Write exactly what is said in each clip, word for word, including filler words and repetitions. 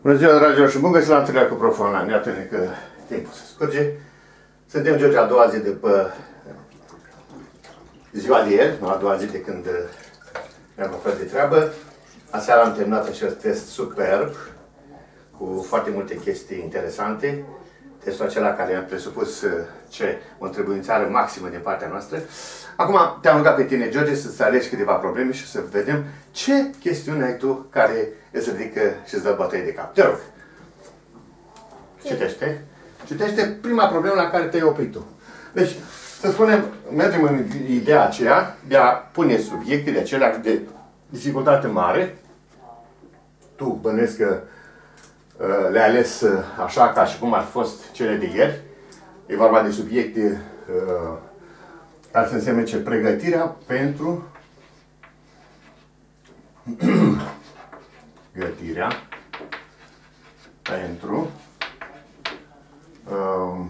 Bună ziua, dragilor, și bun găsit la întâlnirea cu Prof Online. Iată-ne că timpul se scurge. Suntem, George, a doua zi după ziua de ieri, nu a doua zi de când ne-am ocupat de treabă. Aseară am terminat acest test superb, cu foarte multe chestii interesante. Testul acela care ne-a presupus ce o întrebuințare maximă din partea noastră. Acum te-am rugat pe tine, George, să-ți alegi câteva probleme și să vedem ce chestiune ai tu care îți ridică și îți dă bătăi de cap. Te rog. Citește. Citește prima problemă la care te-ai oprit tu. Deci, să spunem, mergem în ideea aceea de a pune subiectele acelea de dificultate mare. Tu bănuiesc că uh, le-ai ales uh, așa ca și cum ar fi fost cele de ieri. E vorba de subiecte uh, care să însemne ce? Pregătirea pentru pregătirea pentru uh,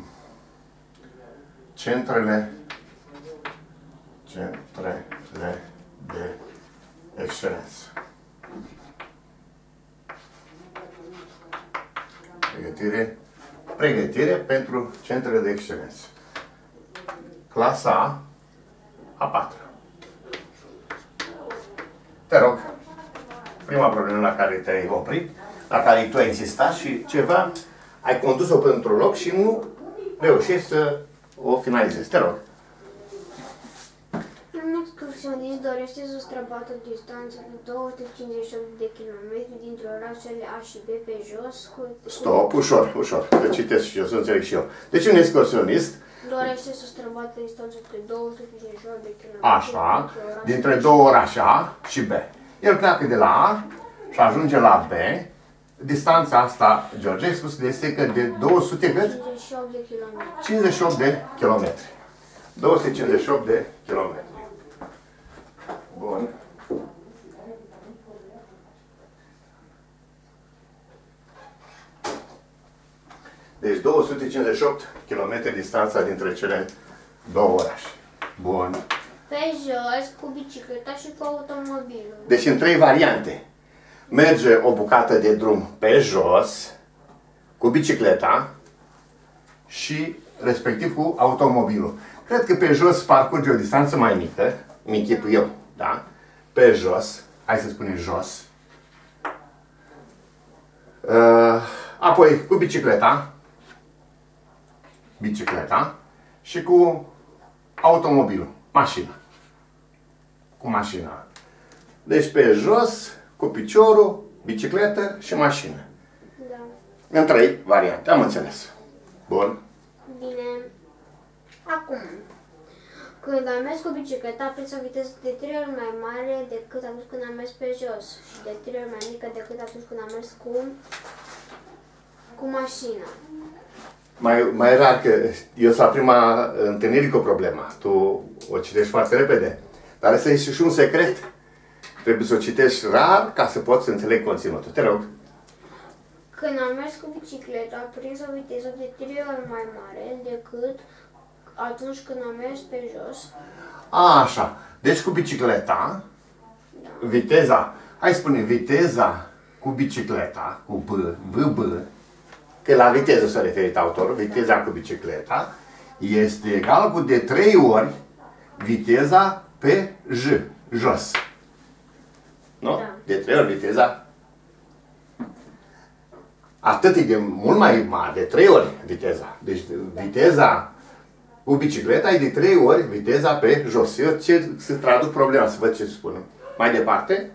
centrele centrele de excelență. Pregătire, pregătire pentru centrele de excelență. Clasa A, a patra. Te rog, prima problemă la care te-ai oprit, la care tu ai insistat și ceva, ai condus-o pe într-un loc și nu reușești să o finalizezi. Te rog. Un excursionist dorește să străbată distanța de două sute cincizeci și opt de kilometri dintre orașele A și B pe jos cu... Stop, ușor, ușor. Să citesc și eu, să înțeleg și eu. Deci un excursionist dorește să străbată distanța de două sute cincizeci și opt de kilometri. Așa, dintre două orașe A și B. El pleacă de la A și ajunge la B. Distanța asta, George, ai spus că este că de două sute cincizeci și opt de kilometri. cincizeci și opt de kilometri. două sute cincizeci și opt de kilometri. Bun. Deci două sute cincizeci și opt kilometri distanța dintre cele două orașe. Bun. Pe jos, cu bicicleta și cu automobilul. Deci în trei variante. Merge o bucată de drum pe jos, cu bicicleta și respectiv cu automobilul. Cred că pe jos parcurge o distanță mai mică, mi închipui eu, da? Pe jos, hai să spunem jos. Uh, apoi cu bicicleta, bicicleta și cu automobilul, mașina. Cu mașina. Deci pe jos, cu piciorul, bicicletă și mașină. Da. În trei variante, am înțeles. Bun. Bine. Acum, când am mers cu bicicleta, a prins o viteză de trei ori mai mare decât atunci când am mers pe jos și de trei ori mai mică decât atunci când am mers cu, cu mașina. Mai, mai rar că eu sunt la prima întâlnire cu problema. Tu o citești foarte repede. Dar ăsta este și un secret. Trebuie să o citești rar ca să poți să înțelegi conținutul. Te rog. Când am mers cu bicicleta, a prins o viteză de trei ori mai mare decât atunci când am mers pe jos. A, așa. Deci cu bicicleta, da. Viteza, hai spune, viteza cu bicicleta, cu B, V, B, că la viteză s-a referit autorul, viteza cu bicicleta, este egal cu de trei ori viteza pe J, jos. Nu? Da. De trei ori viteza. Atât e de mult mai mare, de trei ori viteza. Deci viteza cu bicicleta e de trei ori viteza pe jos. Eu ce să traduc problema, să văd ce spun. Mai departe?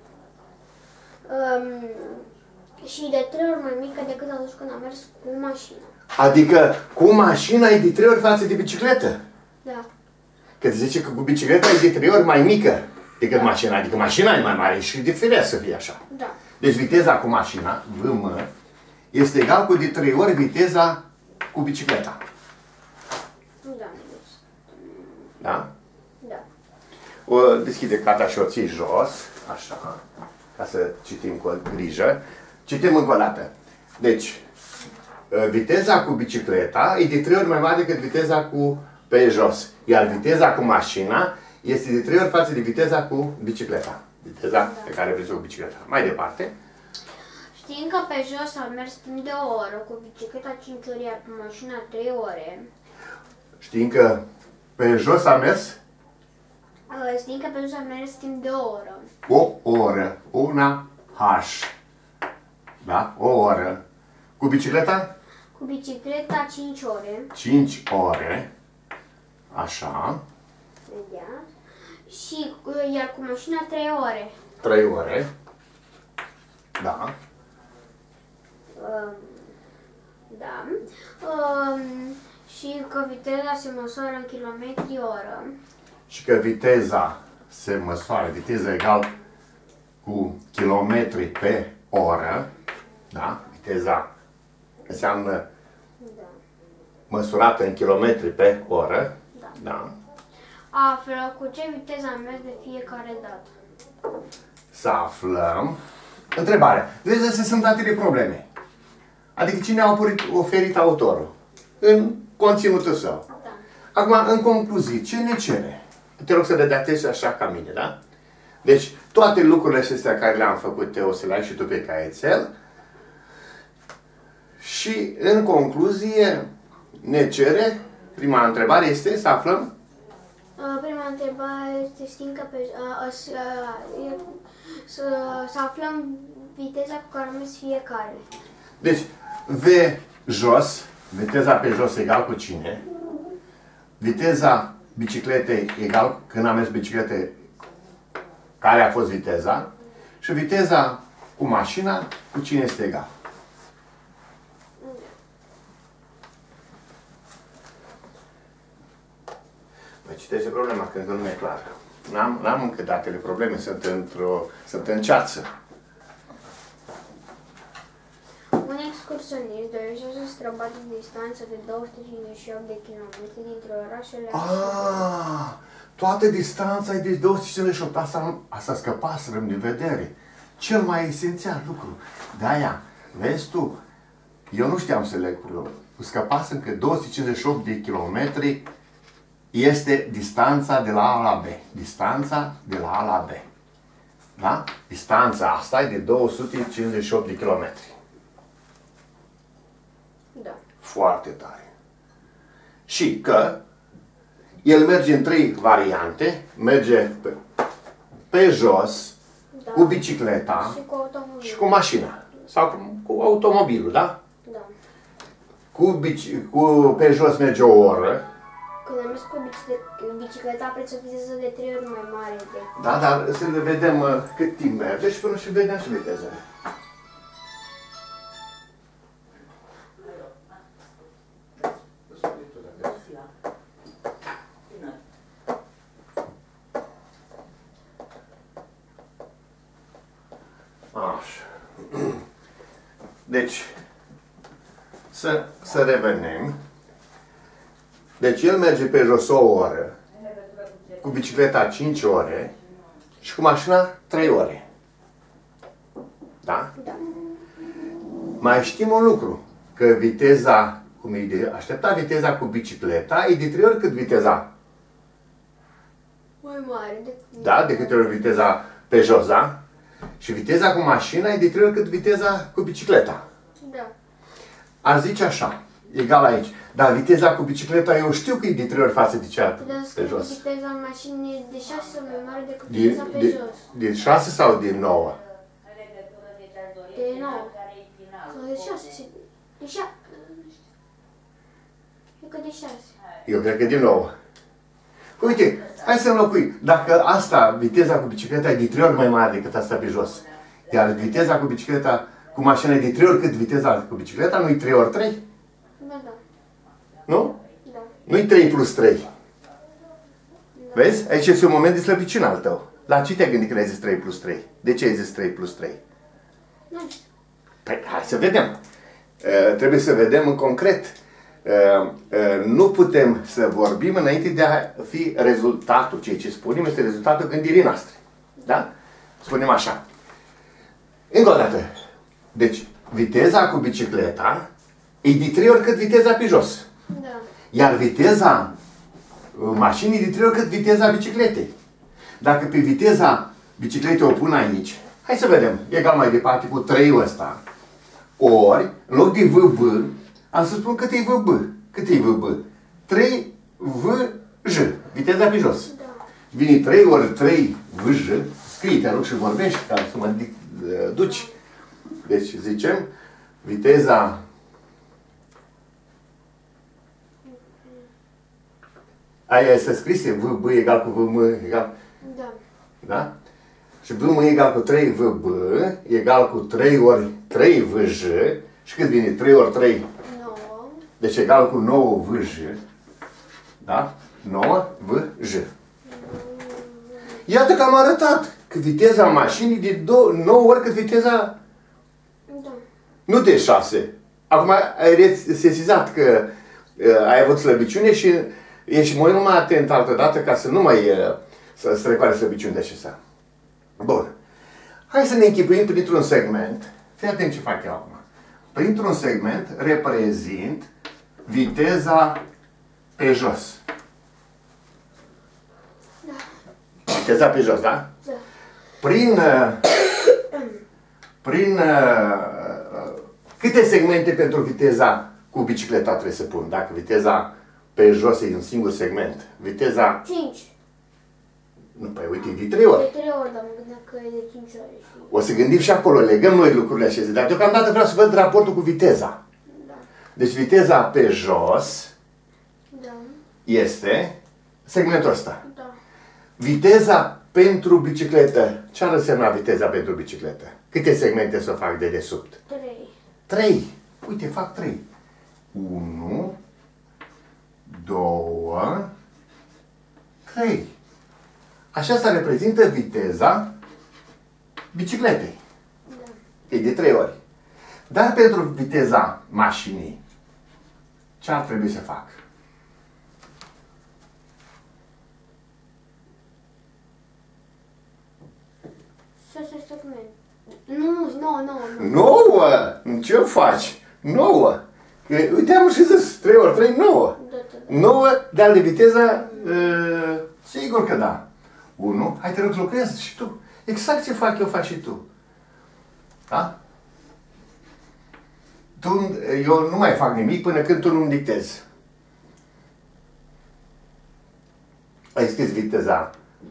Um, și de trei ori mai mică decât atunci când am mers cu mașina. Adică cu mașina e de trei ori față de bicicletă. Da. Că zice că cu bicicleta e de trei ori mai mică decât da. Mașina. Adică mașina e mai mare și de firesc să fie așa. Da. Deci viteza cu mașina, V M, este egal cu de trei ori viteza cu bicicleta. Da. Da? Da. O deschide cartea și o ții jos, așa, ca să citim cu grijă. Citim încă o dată. Deci, viteza cu bicicleta e de trei ori mai mare decât viteza cu pe jos. Iar viteza cu mașina este de trei ori față de viteza cu bicicleta. Viteza da. Pe care vrei să o cu bicicleta. Mai departe. Știind că pe jos am mers timp de o oră, cu bicicleta cinci ore, iar cu mașina trei ore. Știind că pe jos am mers? Știind că pe jos am mers timp de o oră. O oră. Una H. Da? O oră. Cu bicicleta? Cu bicicleta cinci ore. cinci ore. Așa. Imediat. Și iar cu mașina trei ore. trei ore. Da. Um, da. Um, și că viteza se măsoară în kilometri oră. Și că viteza se măsoară, viteza egal cu kilometri pe oră. Da? Viteza înseamnă Da. măsurată în kilometri pe oră. Da. Da. Află cu ce viteză am mers de fiecare dată. Să aflăm. Întrebare. Deci astea sunt datele probleme. Adică cine a oferit autorul în conținutul său. Da. Acum, în concluzie, ce ne cere? Te rog să redactezi așa ca mine, da? Deci, toate lucrurile acestea care le-am făcut, te o să le ai și tu pe caietel. Și, în concluzie, ne cere, prima întrebare este să aflăm. Prima întrebare este, știm că pe, a, a, a, să, să aflăm viteza cu care a mers fiecare. Deci, V jos, viteza pe jos egal cu cine? Viteza bicicletei egal, când am mers biciclete, care a fost viteza? Și viteza cu mașina, cu cine este egal? Păi citește problema, că încă nu e clar. N-am încă datele probleme, sunt într-o, sunt în ceață. Un excursionist dorește să străbată distanța de două sute cincizeci și opt de kilometri dintre orașele... Ah, toată distanța e de două sute cincizeci și opt. Asta, asta scăpaserăm de vedere. Cel mai esențial lucru. De-aia, vezi tu, eu nu știam să leg lucrurile. Scăpasem că două sute cincizeci și opt de kilometri este distanța de la A la B. Distanța de la A la B. Da? Distanța asta e de două sute cincizeci și opt de kilometri. Da. Foarte tare. Și că el merge în trei variante. Merge pe, pe jos, Da. cu bicicleta Și cu automobil. și cu mașina. Sau cu, cu automobilul, da? Da. Cu, bici, cu pe jos merge o oră. Când am mers cu bicicleta, bicicleta preț o viteză de trei ori mai mare de... Da, dar să vedem uh, cât timp merge și până și vedem și vitezele. Așa. Deci, să, să revenim. Deci el merge pe jos o oră, cu bicicleta cinci ore și cu mașina trei ore. Da? Da. Mai știm un lucru, că viteza, cum e de aștepta viteza cu bicicleta, e de trei ori cât viteza. Mai mare decât... Da? De câte ori viteza pe jos, da? Și viteza cu mașina e de trei ori cât viteza cu bicicleta. Da. Aș zice așa, egal aici. Dar viteza cu bicicleta, eu știu că e de trei ori față de cea pe jos. Viteza mașinii e de șase ori mai mare decât Din, viteza pe de, jos. din șase sau din nouă? De nouă. Sau de șase. De șase. Cred că de șase. Eu cred că din nouă. Uite, hai să înlocui. Dacă asta, viteza cu bicicleta e de trei ori mai mare decât asta pe jos, iar viteza cu bicicleta, cu mașina e de trei ori cât viteza cu bicicleta, nu-i trei ori trei? Da, da. Nu? Da. Nu-i trei plus trei. Vezi? Aici este un moment de slăbiciune al tău. La ce te-ai gândit când ai zis trei plus trei? De ce ai zis trei plus trei? Nu știu. Păi, hai să vedem. Uh, trebuie să vedem în concret. Uh, uh, nu putem să vorbim înainte de a fi rezultatul. Ceea ce spunem este rezultatul gândirii noastre. Da? Spunem așa. Încă o dată. Deci, viteza cu bicicleta e de trei ori cât viteza pe jos. Da. Iar viteza mașinii e de trei ori cât viteza bicicletei. Dacă pe viteza bicicletei o pun aici, hai să vedem. Egal mai departe cu trei ăsta. ori, în loc de V B, am să spun cât e V B. Cât e V B? trei V J. Viteza pe jos. Da. Vine trei ori trei V J. Scrie, te rog și vorbești, ca să mă duci. Deci zicem, viteza aia este scrise, V B egal cu V M egal. Da. Da? Și V M egal cu trei V B egal cu trei ori trei V J. Și cât vine? trei ori trei? nouă. Deci egal cu nouă V J. Da? nouă V J. Iată că am arătat că viteza mașinii de nouă ori cât viteza... Da. Nu de șase. Acum ai sesizat că uh, ai avut slăbiciune și ești mult mai atent altă dată ca să nu mai uh, să strecoare slăbiciuni de acestea. Bun. Hai să ne închipuim printr-un segment. Fii atent ce fac eu acum. Printr-un segment reprezint viteza pe jos. Da. Viteza pe jos, da? Da. Prin... Uh, prin... Uh, câte segmente pentru viteza cu bicicleta trebuie să pun? Dacă viteza pe jos e un singur segment. Viteza... cinci. Nu, păi uite, e de trei ori. De trei ori, dar mă gândeam că e de cinci ori. Și... O să gândim și acolo, legăm noi lucrurile așa. Dar deocamdată vreau să văd raportul cu viteza. Da. Deci viteza pe jos Da. este segmentul ăsta. Da. Viteza pentru bicicletă. Ce ar însemna viteza pentru bicicletă? Câte segmente să o fac de desubt? trei. trei. Uite, fac trei. unu, doi, trei. Așa se reprezintă viteza bicicletei. Da. E de trei ori. Dar pentru viteza mașinii, ce ar trebui să fac? șase segmente. Nu, nouă, nouă, nouă. nouă! Ce faci? nouă! Că, uite, am și zis, trei ori trei, nouă. Da, da, da. nouă, dar de viteza, uh, sigur că da. unu, hai te rog, lucrezi și tu. Exact ce fac eu, faci și tu. Da? Tu, eu nu mai fac nimic până când tu nu-mi dictezi. Ai scris viteza.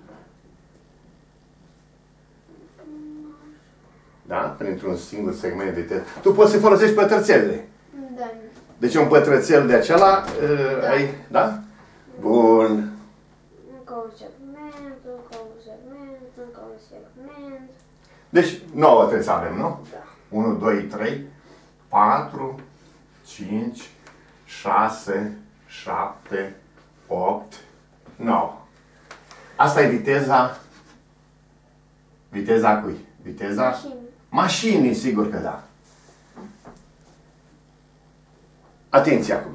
Da? Printr-un singur segment de viteză. Tu poți să folosești pătrățelele. Da. Deci un pătrățel de acela, uh, Da. ai, da? Bun. Încă un segment, încă un segment, încă un segment. Deci nouă trebuie să avem, nu? Da. unu, doi, trei, patru, cinci, șase, șapte, opt, nouă. Asta e viteza. Viteza cui? Viteza? Mașini. Mașinii, sigur că da. Atenție acum.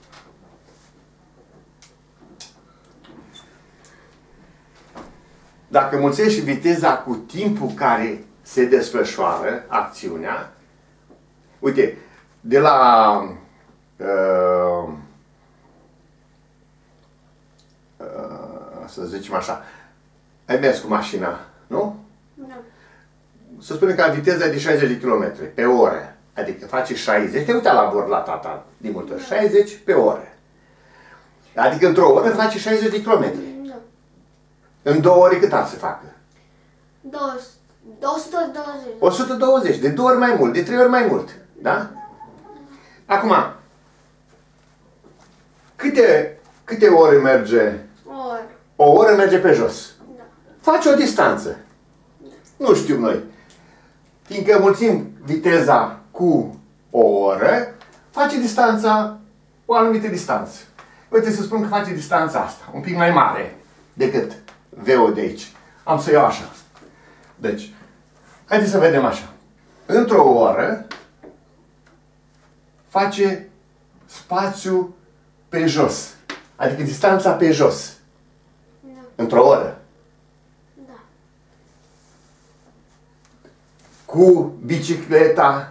Dacă mulțești viteza cu timpul care se desfășoară acțiunea, uite, de la uh, uh, să zicem așa, ai mers cu mașina, nu? Da. Să spunem că viteza e de șaizeci de kilometri pe oră. Adică face șaizeci, te uita la bord la tata de multe ori, șaizeci pe oră. Adică într-o oră face șaizeci de kilometri. Da. În două ore cât ar să facă? o sută douăzeci. o sută douăzeci, de două ori mai mult, de trei ori mai mult. Da? Acum, câte, câte ore merge? Ori. O oră merge pe jos. Da. Face o distanță. Nu știu noi. Fiindcă mulțim viteza cu o oră, face distanța, o anumită distanță. Uite să spun că face distanța asta, un pic mai mare decât V-ul de aici. Am să iau așa. Deci, haideți să vedem așa. Într-o oră face spațiu pe jos. Adică distanța pe jos. Da. Într-o oră. Da. Cu bicicleta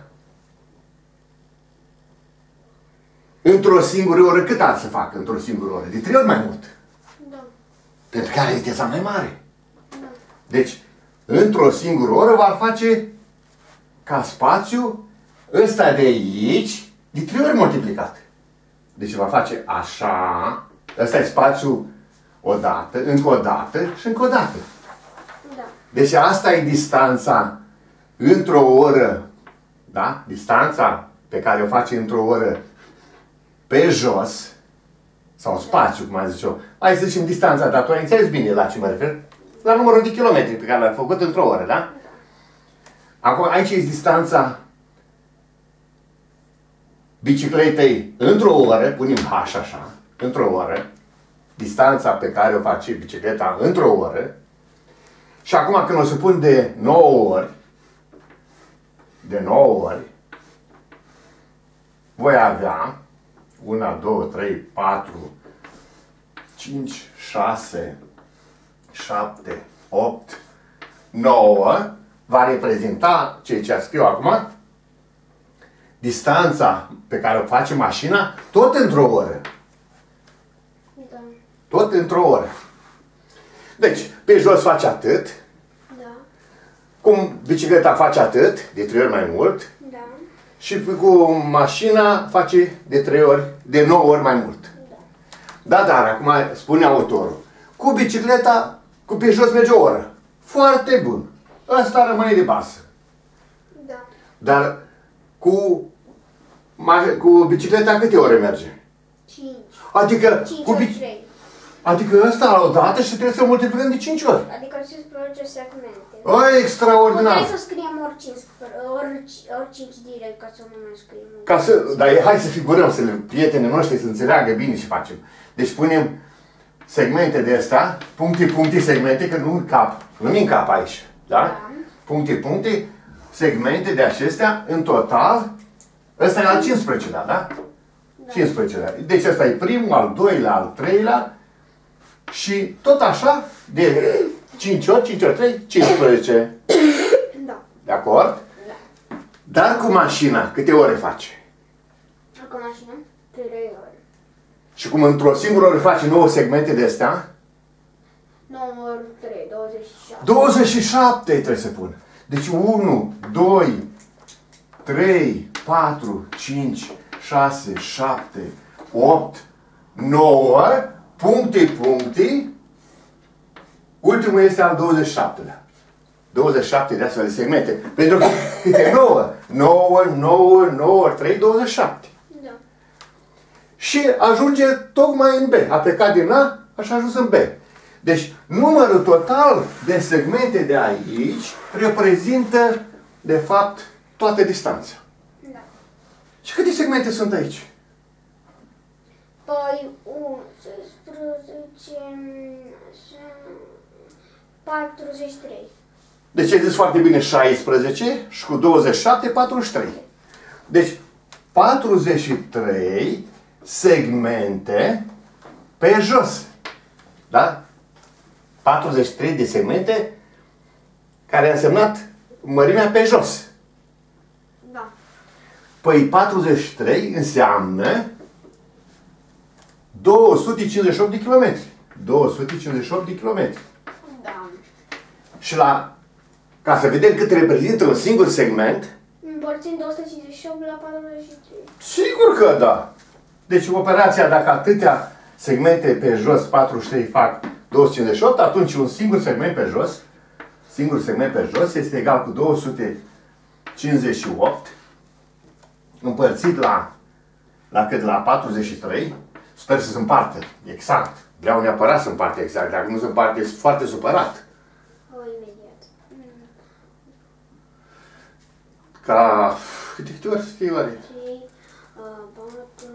într-o singură oră, cât ar să facă într-o singură oră? De trei ori mai mult. Da. Pentru că are viteza mai mare. Da. Deci, într-o singură oră va face ca spațiu ăsta de aici, de trei ori multiplicat. Deci va face așa, ăsta e spațiul odată, încă o dată și încă o dată. Da. Deci asta e distanța într-o oră, da? Distanța pe care o face într-o oră pe jos, sau spațiu, cum am zis eu. Hai să zicem distanța, dar tu ai înțeles bine la ce mă refer? La numărul de kilometri pe care l-ai făcut într-o oră, da? Acum, aici e distanța bicicletei într-o oră, punem H așa, într-o oră, distanța pe care o face bicicleta într-o oră, și acum când o să pun de nouă ori, de nouă ori, voi avea unu, doi, trei, patru, cinci, șase, șapte, opt, nouă, va reprezenta, ceea ce scriu acum, distanța pe care o face mașina, tot într-o oră. Da. Tot într-o oră. Deci, pe jos face atât, Da. cum bicicleta face atât, de trei ori mai mult, Da. și cu mașina face de trei ori, de nouă ori mai mult. Da. Da, dar acum spune autorul, cu bicicleta, cu pe jos merge o oră. Foarte bun. Ăsta rămâne de bază. Da. Dar cu, cu bicicleta câte ore merge? cinci. Adică, cinci cu ori bici... trei. adică ăsta o dată și trebuie să multiplicăm de cinci ori. Adică să produce segmente. O, extraordinar! Putem să scriem ori cinci, ori, ori cinci direct, ca să nu mai scriem. Ca să, dar hai să figurăm, să le, prietenii noștri să înțeleagă bine ce facem. Deci punem segmente de astea, puncte, puncte, segmente, că nu în cap, nu în cap aici, da? Da. Puncte, puncte, segmente de acestea, în total, ăsta e al cincisprezecelea, da? Da. cincisprezecelea. Deci ăsta e primul, al doilea, al treilea și tot așa, de cinci ori, cinci ori trei, cincisprezece. Da. De acord? Da. Dar cu mașina, câte ore face? Acum mașină? trei ori. Și cum într-o singură oră face nouă segmente de astea, nouă ori trei, douăzeci și șapte. douăzeci și șapte trebuie să pun. Deci unu, doi, trei, patru, cinci, șase, șapte, opt, nouă, puncte, puncte. Ultimul este al douăzeci și șaptelea. douăzeci și șapte de astfel de segmente. Pentru că câte nouă? nouă, nouă, nouă ori trei, douăzeci și șapte. Da. Și ajunge tocmai în B. A plecat din A, așa a ajuns în B. Deci, numărul total de segmente de aici reprezintă, de fapt, toată distanța. Da. Și câte segmente sunt aici? Păi, unsprezece, patruzeci și trei. Deci ai zis foarte bine șaisprezece și cu douăzeci și șapte, patruzeci și trei. Deci, patruzeci și trei segmente pe jos. Da? patruzeci și trei de segmente care a însemnat mărimea pe jos. Da. Păi patruzeci și trei înseamnă două sute cincizeci și opt de kilometri. două sute cincizeci și opt de kilometri. Da. Și la, ca să vedem cât reprezintă un singur segment, Împărțim două sute cincizeci și opt la patruzeci și trei. sigur că da. Deci operația, dacă atâtea segmente pe jos, patruzeci și trei fac două sute cincizeci și opt, atunci un singur segment pe jos, singur segment pe jos este egal cu două sute cincizeci și opt împărțit la, la cât? La patruzeci și trei. Sper să se împartă exact. Vreau neapărat să împarte exact. Dacă nu se împarte, sunt foarte supărat. O, imediat. Ca... Câte, câte ori să fie oare? trei, patru,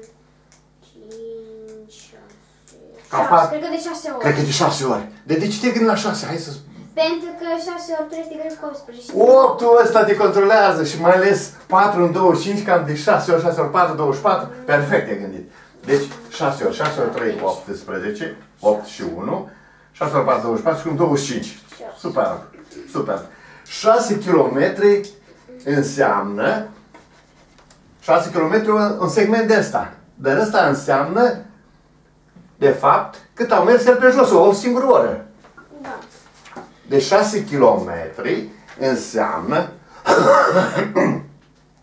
cinci, șase... Ca șase, pat- cred că de șase ori. Cred că de șase ori. De, de ce te gândi la șase? Hai să... Pentru că șase ori trebuie să te gândești cu optsprezece. optul ăsta te controlează și mai ales patru în douăzeci și cinci, cam de șase ori, șase ori patru, douăzeci și patru. Perfect te gândit. Deci șase ori, șase ori trei, optsprezece, opt și unu. șase ori patru, douăzeci și patru și cum douăzeci și cinci. Super, super. șase kilometri înseamnă șase kilometri un segment de ăsta. Dar ăsta înseamnă, de fapt, cât au mers el pe jos, o singură oră. Da. De șase kilometri înseamnă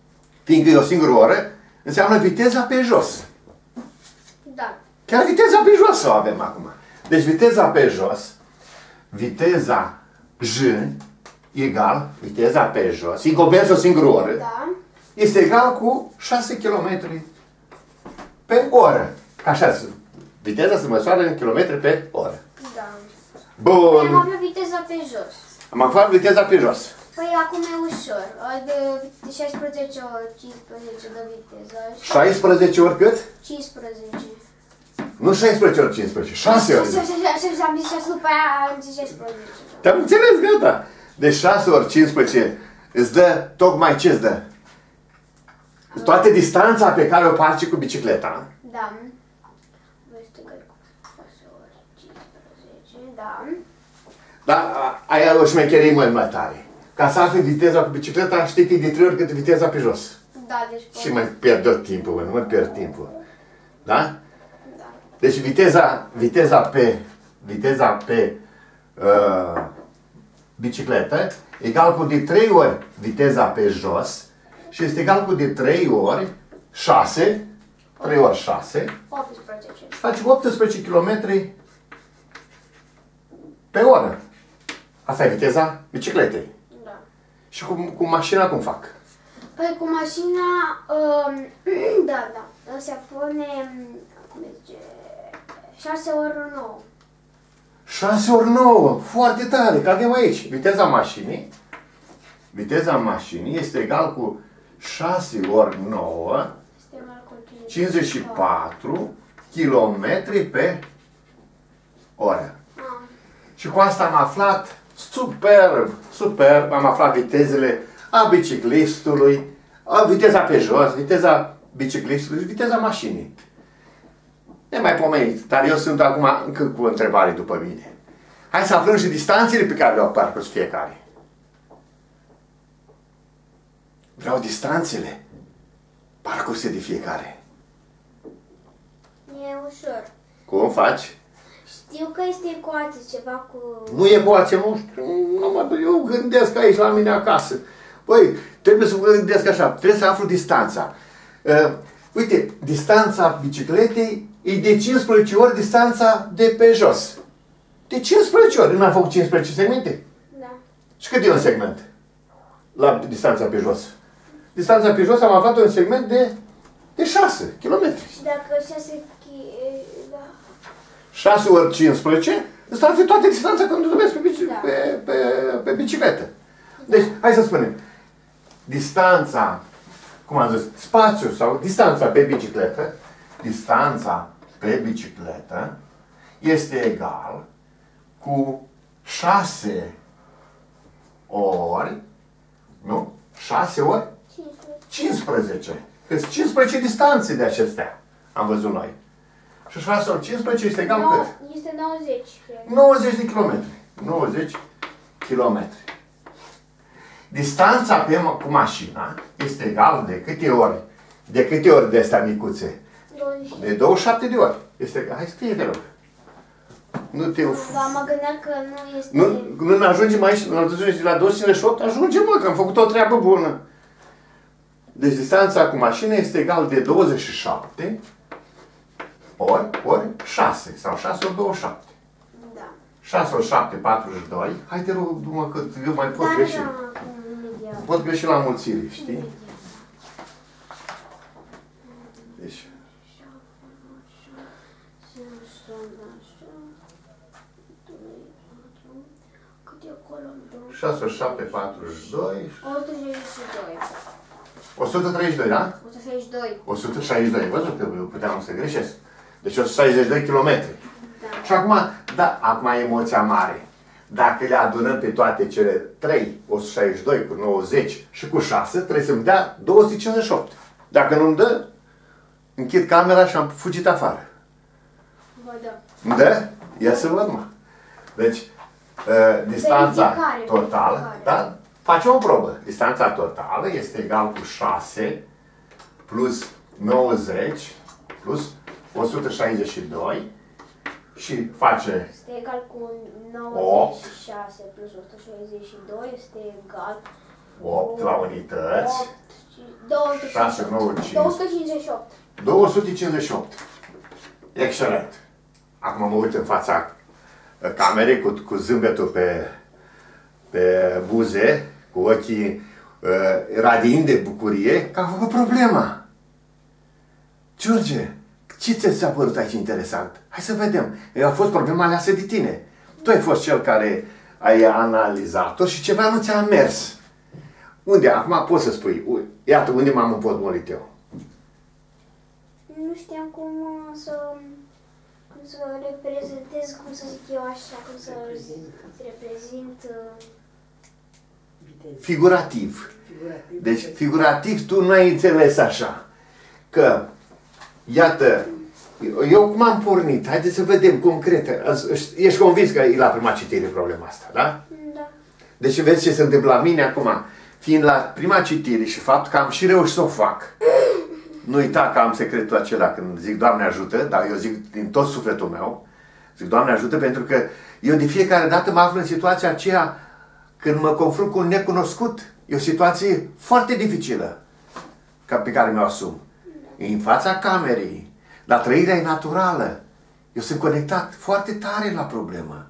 fiindcă e o singură oră, înseamnă viteza pe jos. Da. Chiar viteza pe jos o avem acum. Deci viteza pe jos, viteza J egal, viteza pe jos, incombență o singură oră, Da. este egal cu șase kilometri pe oră. Ca așa, viteza se măsoară în kilometri pe oră. Da. Bun. Am aflat viteza pe jos. Am aflat viteza pe jos. Păi acum e ușor. De șaisprezece ori cincisprezece de viteză. șaisprezece ori cât? cincisprezece. Nu șaisprezece ori cincisprezece, șase ori. Așa, așa, așa, așa, am zis șase, după aia am zis șaisprezece. Te-am înțeles, gata. De șase ori cincisprezece îți dă tocmai ce îți dă? Toată distanța pe care o parci cu bicicleta. Da. Este egal cu șase ori cincisprezece, da. Dar aia e o șmecherie mult mai tare. Ca să afli viteza cu bicicleta, știi că e de trei ori cât viteza pe jos. Da, deci... Și mai pierd eu timpul, mă, nu mai pierd timpul. Da? Da. Deci viteza, viteza pe, viteza pe uh, bicicletă egal cu de trei ori viteza pe jos și este egal cu de trei ori șase, trei ori șase, optsprezece. și faci optsprezece kilometri pe oră. Asta e viteza bicicletei. Da. Și cu, cu mașina cum fac? Păi cu mașina, um, da, da, se pune, cum zice, șase ori nouă. șase ori nouă, foarte tare, că avem aici. Viteza mașinii, viteza mașinii este egal cu șase ori nouă, cincizeci și patru kilometri pe oră. Ah. Și cu asta am aflat, superb, superb, am aflat vitezele a biciclistului, a viteza pe jos, viteza biciclistului și viteza mașinii. Ne mai pomenit, dar eu sunt acum încă cu o întrebare după mine. Hai să aflăm și distanțele pe care le-au parcurs fiecare. Vreau distanțele parcurse de fiecare. E ușor. Cum faci? Știu că este ecuație, ceva cu... Nu e ecuație, nu știu, nu mă, eu gândesc aici la mine acasă. Păi, trebuie să gândesc așa, trebuie să aflu distanța. Uh, uite, distanța bicicletei e de cincisprezece ori distanța de pe jos. De cincisprezece ori. Nu am făcut cincisprezece segmente? Da. Și cât e un segment? La distanța pe jos. Distanța pe jos am aflat un segment de, de șase kilometri. Și dacă șase chi... da. șase ori cincisprezece, îți ar fi toată distanța când tu mergi pe, bici, Da. pe, pe, pe bicicletă. Deci, hai să spunem, distanța, cum am zis, spațiul sau distanța pe bicicletă, distanța pe bicicletă este egal cu șase ori, nu? șase ori cincisprezece. Deci cincisprezece distanțe de acestea am văzut noi. Și șase ori cincisprezece este egal No, cât? este nouăzeci, cred. nouăzeci de kilometri. nouăzeci kilometri. Distanța pe, cu mașina este egal de câte ori? De câte ori de astea micuțe? douăzeci. De douăzeci și șapte de ori. Este, hai scrie te rog. Nu te... Dar mă gândeam că nu este... Nu, nu ne ajungem aici, nu ajungem la două sute cincizeci și opt, ajungem mă, că am făcut o treabă bună. Deci distanța cu mașina este egal de douăzeci și șapte ori, ori șase, sau șase ori douăzeci și șapte. Da. șase ori șapte, patruzeci și doi. Hai te rog, dumă, că eu mai pot Dar greși. da, imediat. Pot greși la mulțire, știi? Deci, Cât e acolo? șase ori șapte, patruzeci și doi. o sută șaizeci și doi. o sută treizeci și doi, da? o sută șaizeci și doi. o sută șaizeci și doi. Ai văzut că eu puteam să greșesc. Deci o sută șaizeci și doi kilometri. Da. Și acum, da, acum e emoția mare. Dacă le adunăm pe toate cele trei, o sută șaizeci și doi cu nouăzeci și cu șase, trebuie să-mi dea două sute cincizeci și opt. Dacă nu-mi dă, închid camera și am fugit afară. Bă, da. Îmi dă? Ia să văd, mă. Deci, uh, distanța Verificare, totală, verificare. da? Facem o probă. Distanța totală este egal cu șase plus nouăzeci plus o sută șaizeci și doi și face Este egal cu opt. nouăzeci și șase plus o sută șaizeci și doi este egal opt la unități. opt șase, nouă, cinci. două sute cincizeci și opt. două sute cincizeci și opt. Excelent. Acum mă uit în fața camerei cu, cu zâmbetul pe, pe buze, cu ochii uh, radiind de bucurie, că am făcut problema. George, ce ți-a părut aici interesant? Hai să vedem. A fost problema aleasă de tine. Tu ai fost cel care ai analizat-o și ceva nu ți-a mers. Unde? Acum poți să spui, iată, unde m-am împotmolit eu? Nu știam cum să, cum să reprezentez, cum să zic eu așa, cum să reprezint... Figurativ. Figurativ. Deci, figurativ, tu nu ai înțeles așa. Că, iată, eu cum am pornit, haideți să vedem concret. Ești convins că e la prima citire problema asta, da? Da. Deci vezi ce se întâmplă la mine acum. Fiind la prima citire și faptul că am și reușit să o fac. Nu uita că am secretul acela când zic Doamne ajută, dar eu zic din tot sufletul meu, zic Doamne ajută pentru că eu de fiecare dată mă aflu în situația aceea când mă confrunt cu un necunoscut. E o situație foarte dificilă pe care mi-o asum. E în fața camerei, dar trăirea e naturală. Eu sunt conectat foarte tare la problemă.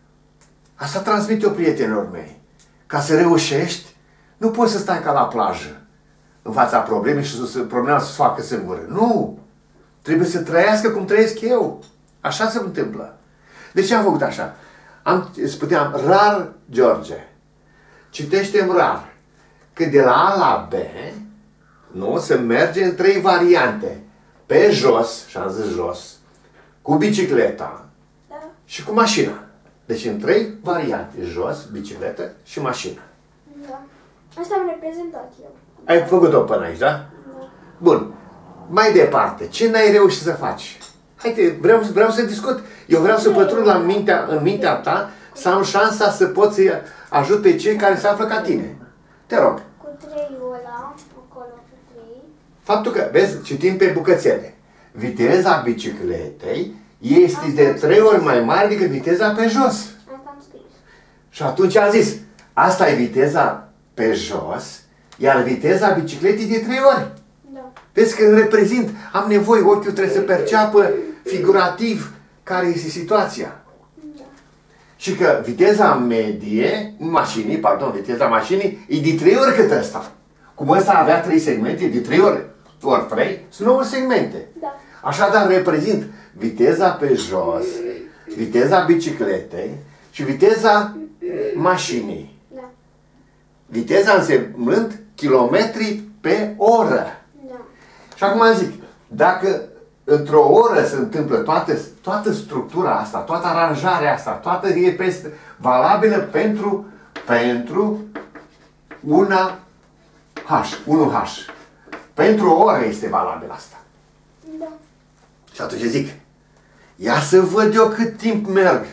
Asta transmit eu prietenilor mei. Ca să reușești, nu poți să stai ca la plajă în fața problemei și să, problema să se facă singură. Nu! Trebuie să trăiască cum trăiesc eu. Așa se întâmplă. De ce am făcut așa? Am, spuneam, rar, George. Citește-mi rar. Că de la A la B, nu, se merge în trei variante. Pe jos, și am zis jos, cu bicicleta, da, și cu mașina. Deci în trei variante. Jos, bicicletă și mașină. Da. Asta am reprezentat eu. Ai făcut-o până aici, da? Da. Bun. Mai departe, ce n-ai reușit să faci? Haide, vreau, vreau să discut. Eu vreau să pătrund la mintea, în mintea ta, să am șansa să pot să ajut pe cei care se află ca tine. Te rog. Cu treiul ăla, acolo cu trei. Faptul că, vezi, citim pe bucățele. Viteza bicicletei este de trei ori mai mare decât viteza pe jos. Asta am scris. Și atunci am zis, asta e viteza pe jos, iar viteza bicicletei de trei ori. Da. Vezi că îl reprezint, am nevoie, ochiul trebuie să perceapă figurativ care este situația. Da. Și că viteza medie, mașinii, pardon, viteza mașinii, e de trei ori cât ăsta. Cum ăsta avea trei segmente, de trei ori, ori trei, sunt nouă segmente. Da. Așadar reprezint viteza pe jos, viteza bicicletei și viteza mașinii. Da. Viteza însemnând kilometri pe oră. Da. Și acum zic, dacă într-o oră se întâmplă toată, toată structura asta, toată aranjarea asta, toată e valabilă pentru, pentru una H, unu H. Pentru o oră este valabil asta. Da. Și atunci zic, ia să văd eu cât timp merg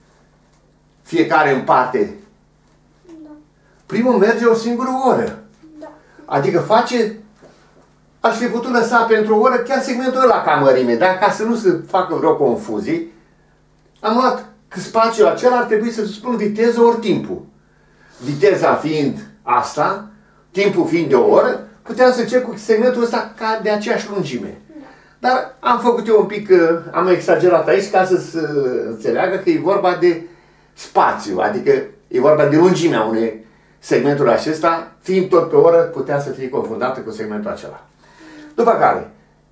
fiecare în parte. Da. Primul merge o singură oră. Da. Adică face, aș fi putut lăsa pentru o oră chiar segmentul ăla ca mărime, dar ca să nu se facă vreo confuzie, am luat că spațiul acela ar trebui să spun viteză ori timpul. Viteza fiind asta, timpul fiind de o oră, puteam să încep cu segmentul ăsta ca de aceeași lungime. Dar am făcut eu un pic, am exagerat aici ca să se înțeleagă că e vorba de spațiu, adică e vorba de lungimea unei segmentul acesta, fiind tot pe oră, putea să fie confundată cu segmentul acela. După care,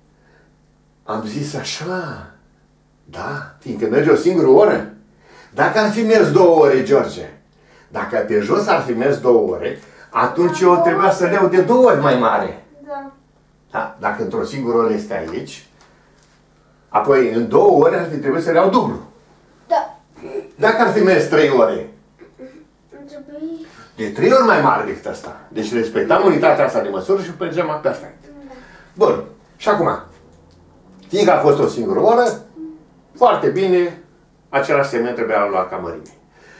am zis așa, da, fiindcă merge o singură oră, dacă ar fi mers două ore, George, dacă pe jos ar fi mers două ore, atunci eu trebuia să le iau de două ori mai mare. Da. Da? Dacă într-o singură oră este aici, apoi în două ore ar fi trebuit să le iau dublu. Da. Dacă ar fi mers trei ore, Trebuie... de trei ori mai mare decât asta. Deci respectam unitatea asta de măsură și mergeam perfect. Da. Bun. Și acum, fiindcă a fost o singură oră, foarte bine, același segment trebuia luat ca mărime.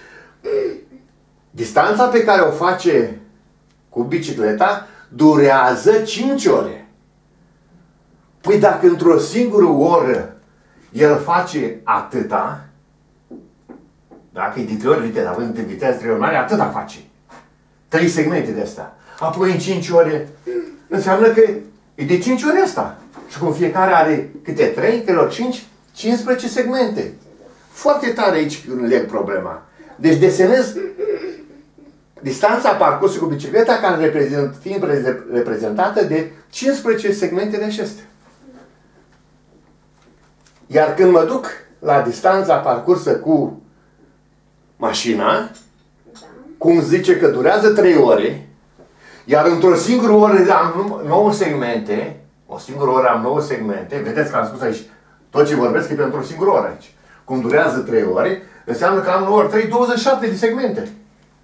Distanța pe care o face cu bicicleta durează cinci ore. Păi dacă într-o singură oră el face atâta, dacă e de trei ori viteză, având viteză trei ori mare, atâta face. Trei segmente de astea. Apoi în cinci ore înseamnă că e de cinci ori asta. Și cum fiecare are câte trei, câte cinci, cincisprezece segmente. Foarte tare aici leg problema. Deci desenez distanța parcursă cu bicicleta care reprezent, fiind reprezentată de cincisprezece segmente de acestea. Iar când mă duc la distanța parcursă cu mașina, cum zice că durează trei ore, iar într-o singură oră am nouă segmente, o singură oră am nouă segmente, vedeți că am spus aici, tot ce vorbesc e pentru o singură oră aici. Cum durează trei ore, înseamnă că am nouă ori trei, douăzeci și șapte de segmente.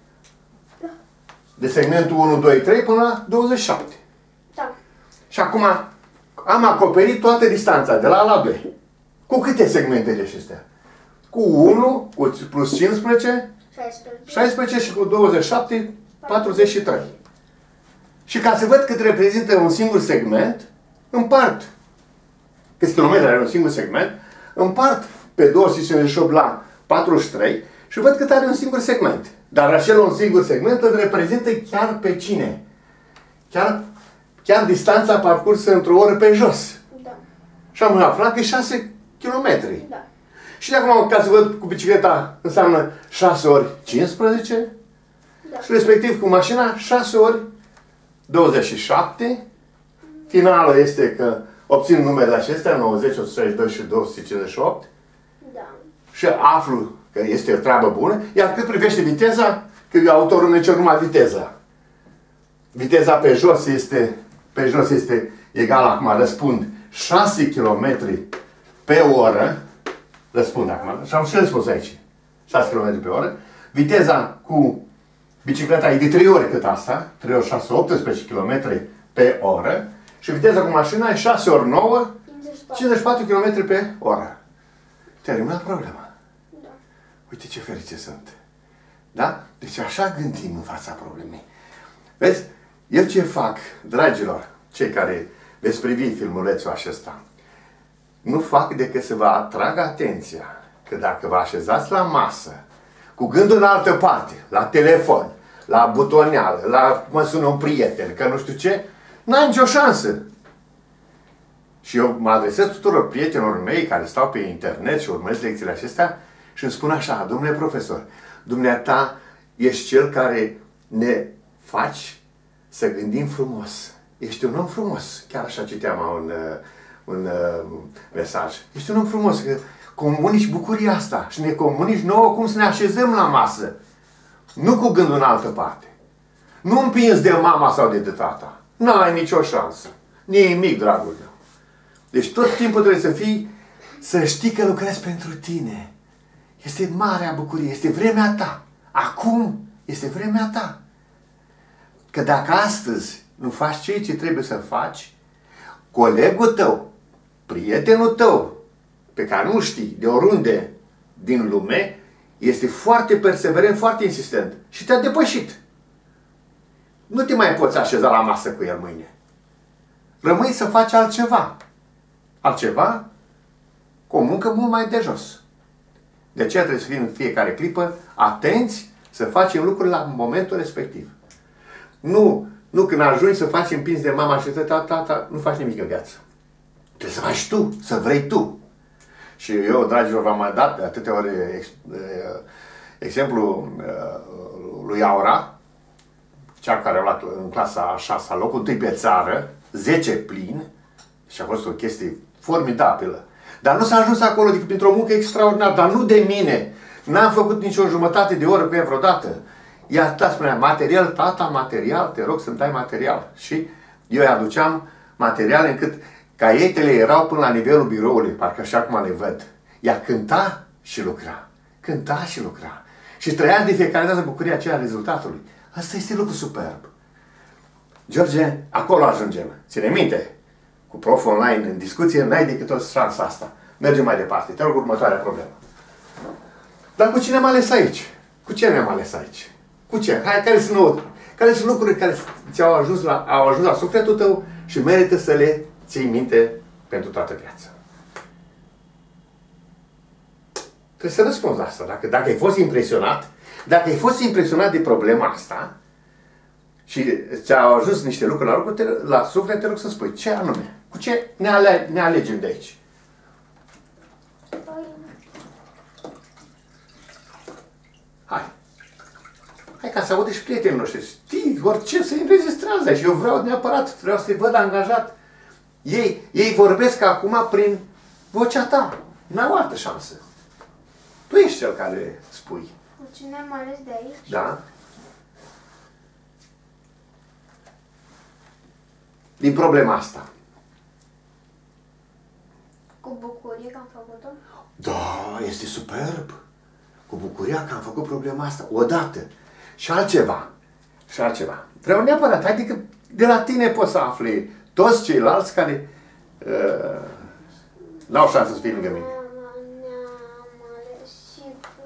De segmentul unu, doi, trei până la douăzeci și șapte. Da. Și acum am acoperit toată distanța, de la A la B. Cu câte segmente de acestea? Cu unu, cu plus cincisprezece, șaisprezece. șaisprezece și cu douăzeci și șapte, patruzeci și trei. Și ca să văd cât reprezintă un singur segment, împart. Câți kilometri are un singur segment, împart pe două sute cincizeci și opt la patruzeci și trei și văd cât are un singur segment. Dar acel un singur segment îl reprezintă chiar pe cine? Chiar, chiar distanța parcursă într-o oră pe jos. Da. Și am aflat că e șase kilometri. Da. Și de acum, ca să văd cu bicicleta, înseamnă șase ori cincisprezece. Da. Și respectiv cu mașina, șase ori douăzeci și șapte. Finalul este că obțin numerele acestea, nouăzeci, o sută șaizeci și doi și două sute cincizeci și opt. Da. Și aflu că este o treabă bună. Iar cât privește viteza, că autorul ne cer numai viteza. Viteza pe jos este, pe jos este egal, acum răspund, șase kilometri pe oră. Răspund acum. Și am și răspuns aici. șase kilometri pe oră. Viteza cu bicicleta e de trei ori cât asta. trei ori șase, optsprezece kilometri pe oră. Și viteza cu mașina e șase ori nouă, cincizeci și patru kilometri pe oră. Terminat problema. Da. Uite ce fericit sunt. Da? Deci așa gândim în fața problemei. Vezi? Eu ce fac, dragilor, cei care veți privi filmulețul acesta, nu fac decât să vă atrag atenția că dacă vă așezați la masă, cu gândul în altă parte, la telefon, la butoneală, la mă sună un prieten, că nu știu ce, n-ai nicio șansă. Și eu mă adresez tuturor prietenilor mei care stau pe internet și urmăresc lecțiile acestea și îmi spun așa: domnule profesor, dumneata ești cel care ne faci să gândim frumos. Ești un om frumos. Chiar așa citeam un, un uh, mesaj. Ești un om frumos, că comunici bucuria asta și ne comunici nouă cum să ne așezăm la masă. Nu cu gândul în altă parte. Nu împins de mama sau de, de tata. N-ai nicio șansă. Nimic, dragul meu. Deci tot timpul trebuie să fii, să știi că lucrezi pentru tine. Este marea bucurie, este vremea ta. Acum este vremea ta. Că dacă astăzi nu faci ceea ce trebuie să faci, colegul tău, prietenul tău, pe care nu știi de oriunde din lume, este foarte perseverent, foarte insistent și te-a depășit. Nu te mai poți așeza la masă cu el mâine. Rămâi să faci altceva. Altceva cu o muncă mult mai de jos. De aceea trebuie să fim în fiecare clipă atenți să facem lucruri la momentul respectiv. Nu, nu când ajungi să faci împins de mama și tata, tata, nu faci nimic în viață. Trebuie să faci tu, să vrei tu. Și eu, dragilor, v-am mai dat de atâtea ori ex, exemplu lui Aura, cea care a luat în clasa a șasea locul întâi pe țară, zece plin, și a fost o chestie formidabilă. Dar nu s-a ajuns acolo decât printr-o muncă extraordinară, dar nu de mine. N-am făcut nicio jumătate de oră cu ea vreodată. Ea atâta spunea, material, tata, material, te rog să-mi dai material. Și eu îi aduceam materiale încât caietele erau până la nivelul biroului, parcă așa cum le văd. Ea cânta și lucra. Cânta și lucra. Și trăia de fiecare dată bucuria aceea a rezultatului. Asta este lucru superb. George, acolo ajungem. Ține minte, cu prof online în discuție, n-ai decât o șansă asta. Mergem mai departe. Te rog, următoarea problemă. Dar cu cine am ales aici? Cu ce ne-am ales aici? Cu ce? Hai, care sunt, nou, care sunt lucruri care ți-au ajuns la, au ajuns la sufletul tău și merită să le ții minte pentru toată viața? Trebuie să răspunzi la asta. Dacă, dacă ai fost impresionat, dacă ai fost impresionat de problema asta și ți-au ajuns niște lucruri la, lucru, te, la suflet, te rog să spui. Ce anume? Cu ce ne, ale, ne alegem de aici? Hai. Hai ca să audă și prietenii noștri. Știi, orice se înregistrează și eu vreau neapărat, vreau să te văd angajat. Ei, ei vorbesc acum prin vocea ta. N-au altă șansă. Tu ești cel care spui. Cu cine am ales de aici? Da? Din problema asta. Cu bucurie că am făcut-o? Da, este superb. Cu bucuria că am făcut problema asta. Odată. Și altceva. Și altceva. Vreau neapărat, haide că de la tine poți să afli toți ceilalți care uh, n-au șansă să fie lângă mine. Ne-am ales și cu...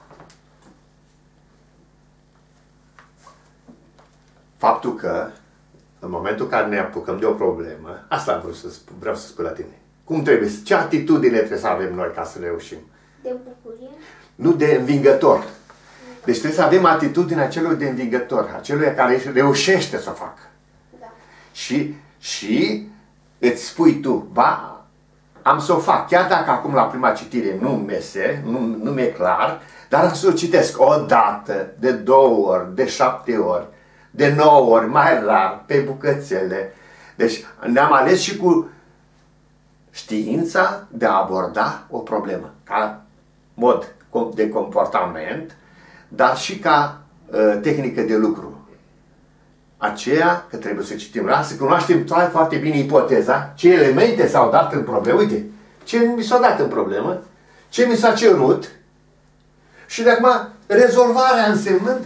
Faptul că în momentul în care ne apucăm de o problemă, asta vreau să, spun, vreau să spun la tine. Cum trebuie, ce atitudine trebuie să avem noi ca să reușim? De bucurie? Nu de învingător. Deci trebuie să avem atitudinea celui de învingător, acelui care reușește să o facă. Da. Și, și îți spui tu, ba, am să o fac, chiar dacă acum la prima citire nu mese, nu, nu mi-e clar, dar am să o citesc o dată, de două ori, de șapte ori, de nouă ori, mai rar, pe bucățele. Deci ne-am ales și cu știința de a aborda o problemă, ca mod de comportament, dar și ca uh, tehnică de lucru. Aceea că trebuie să citim, da? Să cunoaștem toate foarte bine ipoteza, ce elemente s-au dat în problemă. Uite, ce mi s-a dat în problemă, ce mi s-a cerut și de acum rezolvarea însemnând.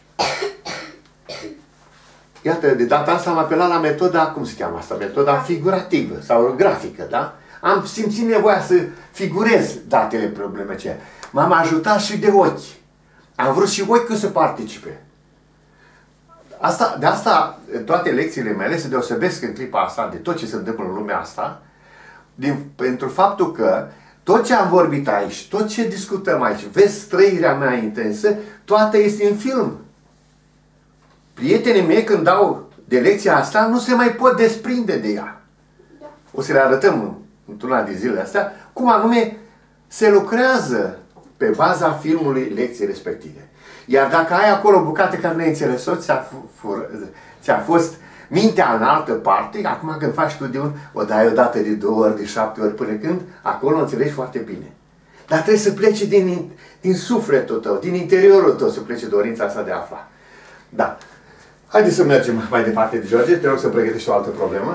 Iată, de data asta am apelat la metoda, cum se cheamă asta? Metoda figurativă sau grafică, da? Am simțit nevoia să figurez datele problemei aceea. M-am ajutat și de ochi. Am vrut și ochiul să participe. Asta, de asta toate lecțiile mele se deosebesc în clipa asta de tot ce se întâmplă în lumea asta, din, pentru faptul că tot ce am vorbit aici, tot ce discutăm aici, vezi trăirea mea intensă, toată este în film. Prietenii mei când dau de lecția asta nu se mai pot desprinde de ea. O să le arătăm într-una din zilele astea cum anume se lucrează pe baza filmului lecției respective. Iar dacă ai acolo bucate care nu ai înțeles-o, ți-a, ți-a fost mintea în altă parte, acum când faci studiul, o dai o dată de două ori, de șapte ori, până când, acolo o înțelegi foarte bine. Dar trebuie să plece din, din sufletul tău, din interiorul tău, să plece dorința asta de a afla. Da. Haideți să mergem mai departe de George, te rog să pregătești o altă problemă.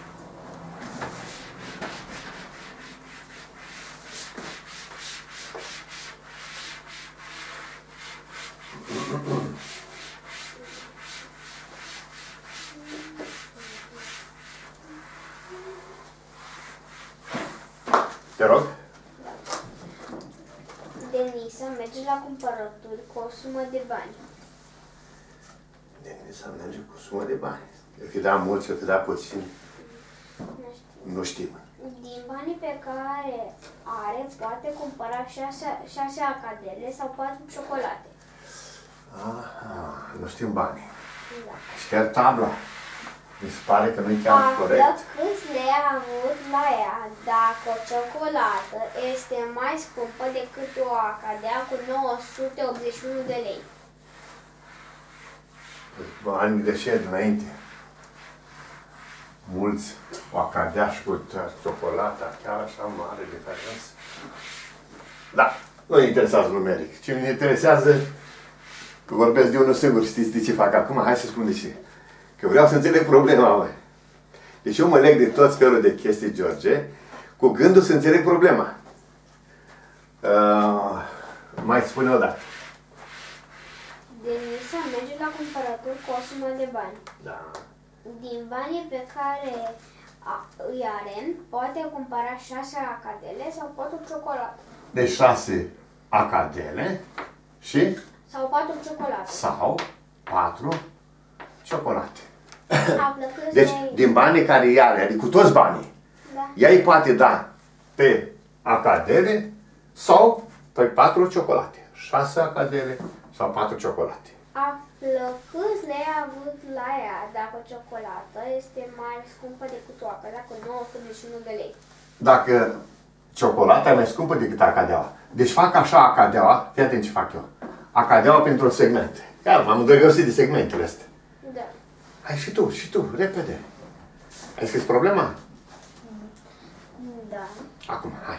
Te rog. Denisa merge la cumpărături cu o sumă de bani. Denisa merge cu o sumă de bani. Eu fi dat mulți, eu fi dat puțin. Nu știu. Nu știm. Din banii pe care are, poate cumpăra șase, șase acadele sau patru ciocolate. Aha, nu știm banii. Da. Și chiar tabla. Mi se pare că nu e chiar Află corect. câți le-a avut la ea dacă o ciocolată este mai scumpă decât o acadea cu nouă sute optzeci și unu de lei. Bani de ce dinainte. Mulți o acadea și cu ciocolata chiar așa mare de diferență. Da, nu ne interesează numeric. Ce ne interesează, că vorbesc de unul singur, știți de ce fac acum? Hai să spun de ce. Că vreau să înțeleg problema, mă. Deci eu mă leg de toți felul de chestii, George, cu gândul să înțeleg problema. Uh, mai spune o dată. Denisa merge la cumpărături cu o sumă de bani. Da. Din banii pe care a, îi are, poate cumpăra șase acadele sau patru ciocolate. De șase acadele și Sau patru ciocolate. sau patru ciocolate. Află câți Deci, le-ai- din banii care îi are, adică cu toți banii, Da. ea îi poate da pe acadele sau pe patru ciocolate. Șase acadele sau patru ciocolate. Află câți lei a avut la ea dacă ciocolată este mai scumpă decât o acadea cu nouă sute optzeci și unu de lei. Dacă ciocolata e mai scumpă decât acadeaua. Deci fac așa acadeaua, fii atent ce fac eu. Acadeaua pentru un segment. Chiar m-am îndrăgostit de segmentele astea. Da. Hai și tu, și tu, repede. Ai scris problema? Da. Acum, hai.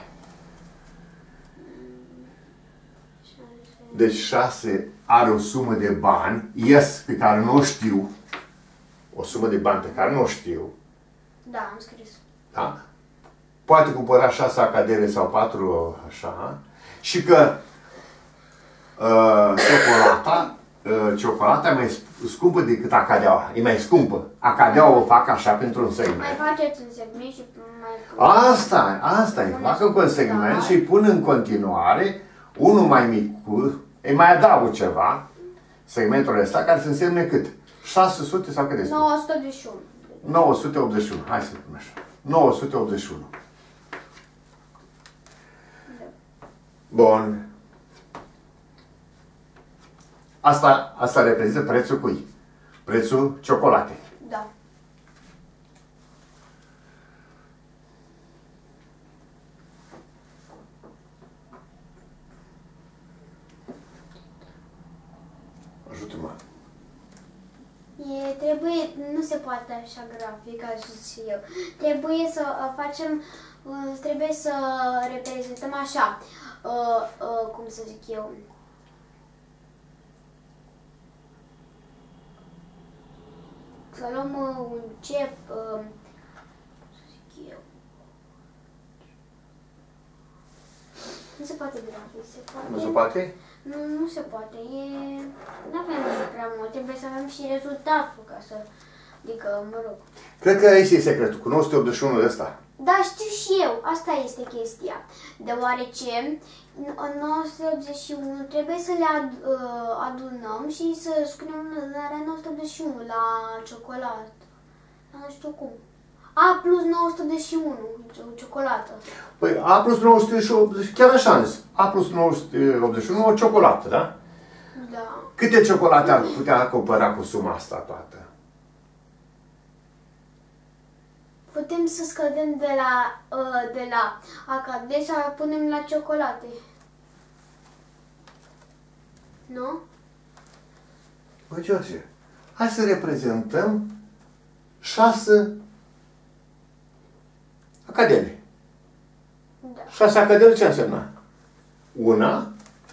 Deci șase are o sumă de bani, ies pe care nu o știu. O sumă de bani pe care nu o știu. Da, am scris. Da? Poate cumpăra șase acadele sau patru, așa. Și că uh, ciocolata, uh, ciocolata e mai scumpă decât acadeaua. E mai scumpă. Acadeaua o fac așa pentru un segment. Mai faceți un segment și mai... Asta, asta e. Fac încă un segment și îi pun în continuare unul mai mic, îi mai adaug ceva, segmentul ăsta, care se însemne cât? șase sute sau cât este? nouă sute optzeci și unu. nouă sute optzeci și unu. Hai să pun așa. nouă sute optzeci și unu. Bun. Asta, asta reprezintă prețul cui? Prețul ciocolatei. Da. Ajută-mă. E, trebuie, nu se poate așa grafic, aș zice eu. Trebuie să uh, facem, uh, trebuie să reprezentăm așa, uh, uh, cum să zic eu, să luăm uh, un cep, uh, cum să zic eu, nu se poate grafic, se poate? Nu se poate? Nu, nu se poate, e... nu avem prea mult, trebuie să avem și rezultatul ca să... Adică, mă rog... Cred că aici e secretul, cu nouă sute optzeci și unu de ăsta. Da, știu și eu, asta este chestia. Deoarece nouă sute optzeci și unu trebuie să le ad, uh, adunăm și să scriem numărarea nouă sute optzeci și unu la ciocolată. Nu știu cum. A plus nouă sute optzeci și unu, ciocolată. Păi A plus nouă sute optzeci, chiar așa am zis. A plus nouă sute optzeci și unu, o ciocolată, da? Da. Câte ciocolate ar putea cumpăra cu suma asta toată? Putem să scădem de la, uh, de la acade și să punem la ciocolate. Nu? Bă, George, hai să reprezentăm șase acadele. Da. Șase acadele ce înseamnă? Una,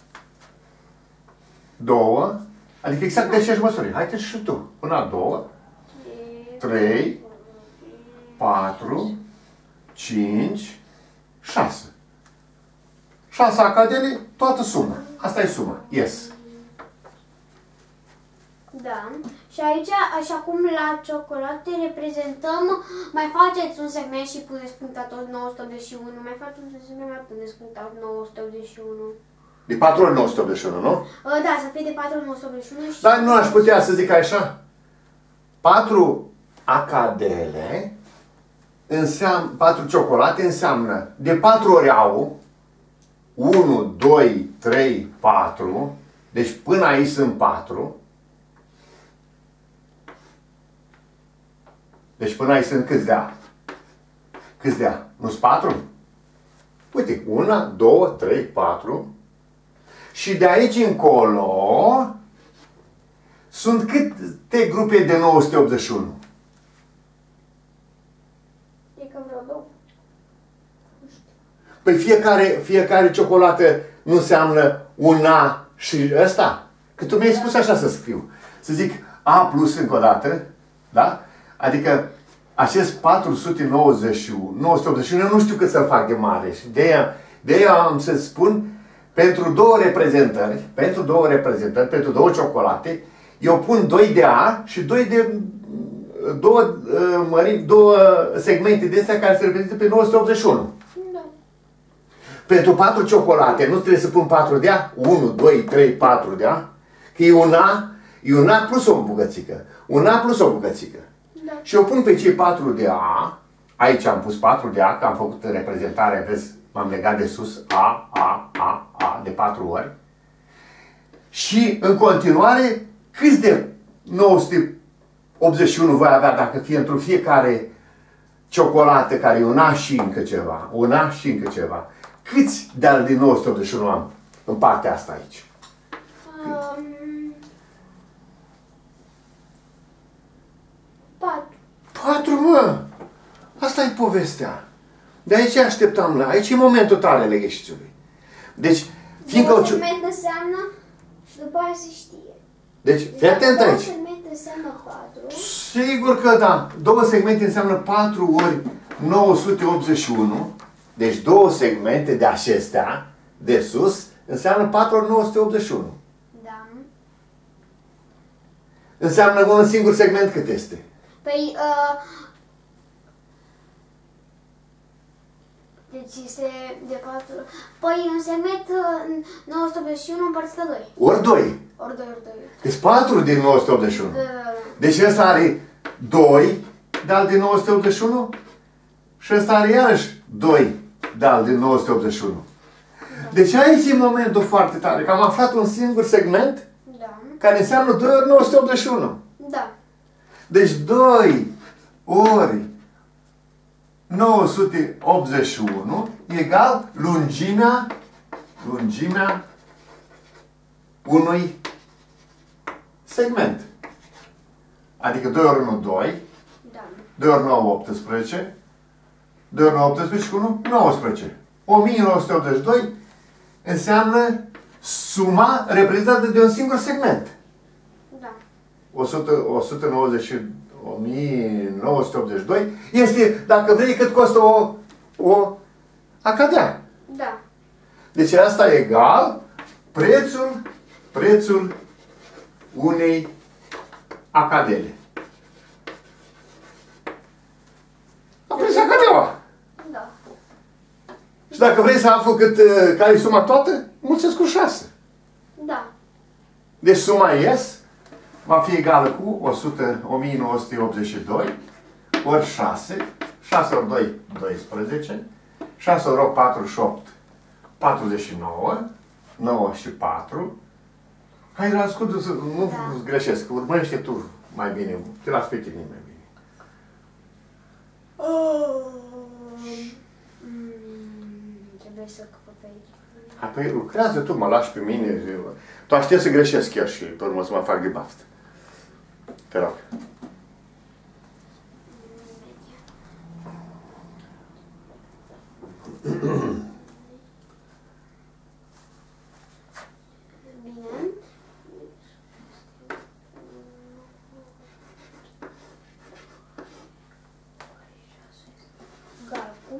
două, adică exact de aceeași măsuri. Haide și tu. Una, două, trei, patru, cinci, șase. Șase acadele, toată suma. Asta e suma. Yes. Da. Și aici, așa cum la ciocolate reprezentăm, mai faceți un segment și puneți punctator nouă sute optzeci și unu, mai faceți un segment, mai puneți punctator nouă sute optzeci și unu. De patru ori nouă sute optzeci și unu, nu? Da, să fie de patru ori nouă sute optzeci și unu și... Dar nu aș putea să zic așa. patru acadele înseamnă, patru ciocolate înseamnă de patru ori au unu, doi, trei, patru, deci până aici sunt patru. Deci până aici sunt câți de A? Câți de A? Nu-s patru? Uite, una, două, trei, patru. Și de aici încolo sunt câte grupe de nouă sute optzeci și unu? E că vreo două. Păi fiecare, fiecare ciocolată nu înseamnă un A și ăsta? Că tu mi-ai spus așa să scriu. Să zic A plus încă o dată, da? Adică acest patru sute nouăzeci și unu, nouă sute optzeci și unu, nu știu cât să-l fac de mare. Și de aia, de aia am să spun, pentru două reprezentări, pentru două reprezentări, pentru două ciocolate, eu pun doi de A și doi de două, mărimi, două segmente de astea care se reprezintă pe nouă sute optzeci și unu. Da. Pentru patru ciocolate, nu trebuie să pun patru de A? unu, doi, trei, patru de A? Că e un A, e un A plus o bucățică. Un A plus o bucățică. Da. Și eu pun pe cei patru de A, aici am pus patru de A, că am făcut reprezentarea, vezi, m-am legat de sus, A, A, A, A, de patru ori. Și în continuare câți de nouă sute optzeci și unu voi avea dacă fie într-o fiecare ciocolată care e un A și încă ceva, un A și încă ceva? Câți de-al din nouă sute optzeci și unu am în partea asta aici? Um, patru. Patru, mă! Asta e povestea. De aici așteptam la... Aici e momentul tare ale exercițiului. Deci, fiindcă... Două segmente înseamnă și după aia se știe. Deci, fii atent aici. Două segmente înseamnă patru. Sigur că da. Două segmente înseamnă patru ori nouă sute optzeci și unu. Deci două segmente de acestea, de sus, înseamnă patru ori nouă sute optzeci și unu. Da. Înseamnă un singur segment cât este? Păi, uh, deci este de patru. Păi, un segment uh, nouă sute optzeci și unu împărțit de doi. Ori doi. Ori doi, ori doi. Deci patru din nouă sute optzeci și unu. Da, da, da. Deci ăsta are doi de-al din nouă sute optzeci și unu și ăsta are iarăși doi de-al din nouă sute optzeci și unu. Deci aici e momentul foarte tare, că am aflat un singur segment Da. care înseamnă doi ori nouă sute optzeci și unu. Da. Deci doi ori nouă sute optzeci și unu egal lungimea, lungimea unui segment. Adică doi ori unu, doi, Da. doi ori nouă, optsprezece, doi ori nouă, optsprezece și unu, nouăsprezece. o mie nouă sute optzeci și doi înseamnă suma reprezentată de un singur segment. Da. o sută, o sută nouăzeci, o mie nouă sute optzeci și doi este, dacă vrei, cât costă o, o acadea. Da. Deci asta e egal prețul, prețul unei acadele. Am prins acadeaua. Da. Și dacă vrei să aflu cât, care e suma toată, mulțesc cu șase. Da. Deci suma S va fi egală cu o sută, o mie nouă sute optzeci și doi ori șase, șase ori doi, doisprezece, șase ori opt, patruzeci și opt, patruzeci și nouă, nouă și patru. Hai, ascultă, nu Da. greșesc, urmărește tu mai bine, te las pe tine mai bine. Oh. Mm, trebuie să căpăt pe aici. Hai, păi lucrează tu, mă lași pe mine. Tu aștept să greșesc chiar și pe urmă să mă fac de baftă. Te rog. Bine. Acum.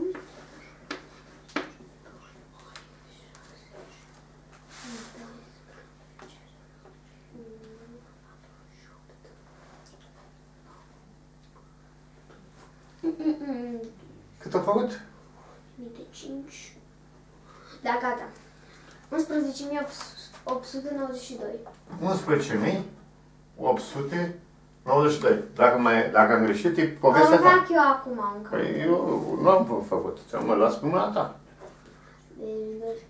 Cât a făcut? mii cinci. Da, gata. unsprezece mii opt sute nouăzeci și doi. unsprezece mii opt sute nouăzeci și doi. Dacă, mai, dacă am greșit, e Am povestea ta. fac eu acum încă. Păi eu nu am făcut. Mă las pe mâna ta. Deci,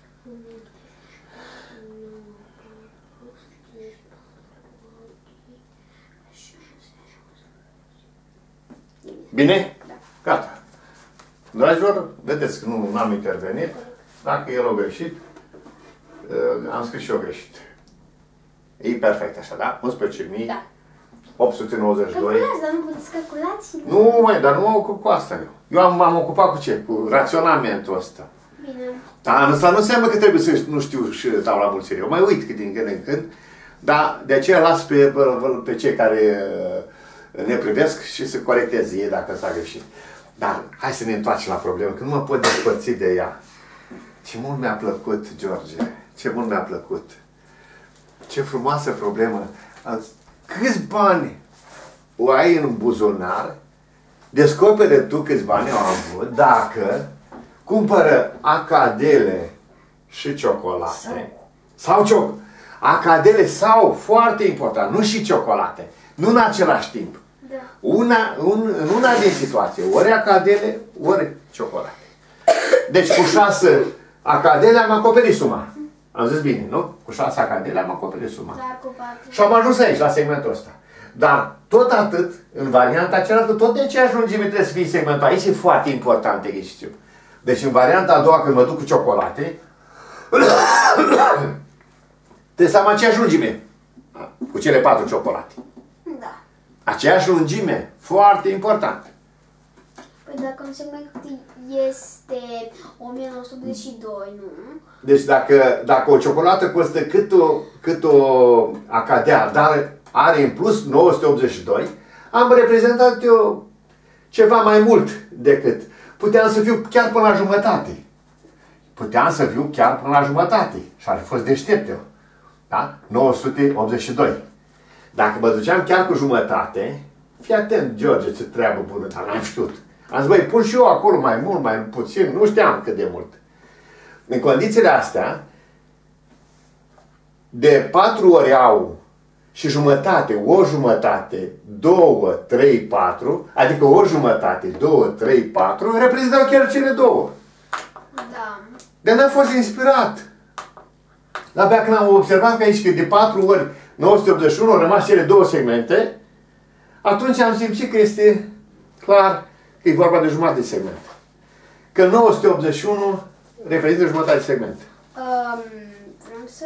Bine? Da. Gata. Dragilor, vedeți că nu am intervenit. Dacă el a greșit, am scris și eu greșit. E perfect așa, da? unsprezece mii opt sute nouăzeci și doi. Calculați, dar nu puteți calculați? Nu, mai, dar nu mă ocup cu asta eu. Eu am, m-am ocupat cu ce? Cu raționamentul ăsta. Bine. Dar asta nu înseamnă că trebuie să nu știu și tabla mulțirii. Eu mai uit cât din când în când. Dar de aceea las pe, pe cei care ne privesc și să corecteze ei dacă s-a greșit. Dar hai să ne întoarcem la problemă, că nu mă pot despărți de ea. Ce mult mi-a plăcut, George. Ce mult mi-a plăcut. Ce frumoasă problemă. Câți bani o ai în buzunar, descoperi tu câți bani au avut dacă cumpără acadele și ciocolate. Sau cioc acadele sau, foarte important, nu și ciocolate. Nu în același timp. Da. Una, un, în una din situații, ori acadele, ori ciocolate. Deci cu șase acadele am acoperit suma. Am zis bine, nu? Cu șase acadele am acoperit suma. Dar cu patru. Și am ajuns aici, la segmentul ăsta. Dar tot atât, în varianta cealaltă, tot de aceeași lungime trebuie să fie segmentul. Aici e foarte important de știu. Deci în varianta a doua, când mă duc cu ciocolate, trebuie să am aceeași lungime. Cu cele patru ciocolate. Da. Aceeași lungime. Foarte important. Păi dacă un segment este o mie nouă sute optzeci și doi, nu? Deci dacă, dacă o ciocolată costă cât o, cât o acadea, dar are în plus nouă sute optzeci și doi, am reprezentat eu ceva mai mult decât. Puteam să fiu chiar până la jumătate. Puteam să fiu chiar până la jumătate. Și ar fi fost deștept eu. Da? nouă sute optzeci și doi. Dacă mă duceam chiar cu jumătate, fii atent, George, ce treabă bună, dar n-am știut. Am zis, băi, pun și eu acolo mai mult, mai puțin, nu știam cât de mult. În condițiile astea, de patru ori au și jumătate, o jumătate, două, trei, patru, adică o jumătate, două, trei, patru, reprezentau chiar cele două. Da. Dar n-am fost inspirat. Abia când am observat că aici, că de patru ori nouă sute optzeci și unu au rămas cele două segmente, atunci am simțit că este clar că e vorba de jumătate de segment. Că nouă sute optzeci și unu reprezintă jumătate de segment. Um, vreau să...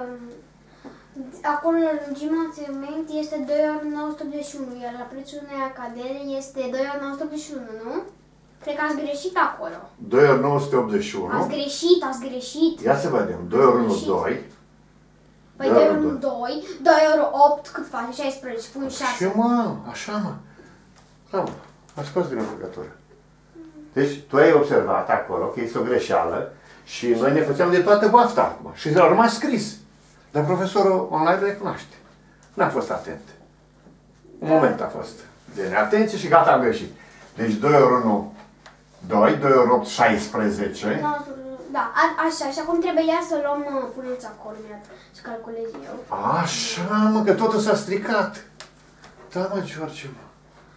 Acolo la lungimea segment este doi ori nouă sute optzeci și unu, iar la prețul unei acadere este doi ori nouă sute optzeci și unu, nu? Cred că ați greșit acolo. doi ori nouă sute optzeci și unu. Ați greșit, ați greșit. Ia să vedem. doi ori unu, doi. Păi doi ori unu, doi. doi ori opt, cât face? șaisprezece, pun șase. Și mă, așa mă. Bravo, m-a scos din încurcătură. Deci, tu ai observat acolo că este o greșeală și noi ne făceam de toată bafta acum. Și a rămas scris. Dar profesorul online recunoaște. N-a fost atent. Un moment a fost de neatenție și gata, am greșit. Deci doi ori unu, doi, doi ori opt, șaisprezece. Da, a, așa, și acum trebuie ea să luăm, puneți acolo, să calculez eu. Așa, mă, că totul s-a stricat. Da, mă, George, mă.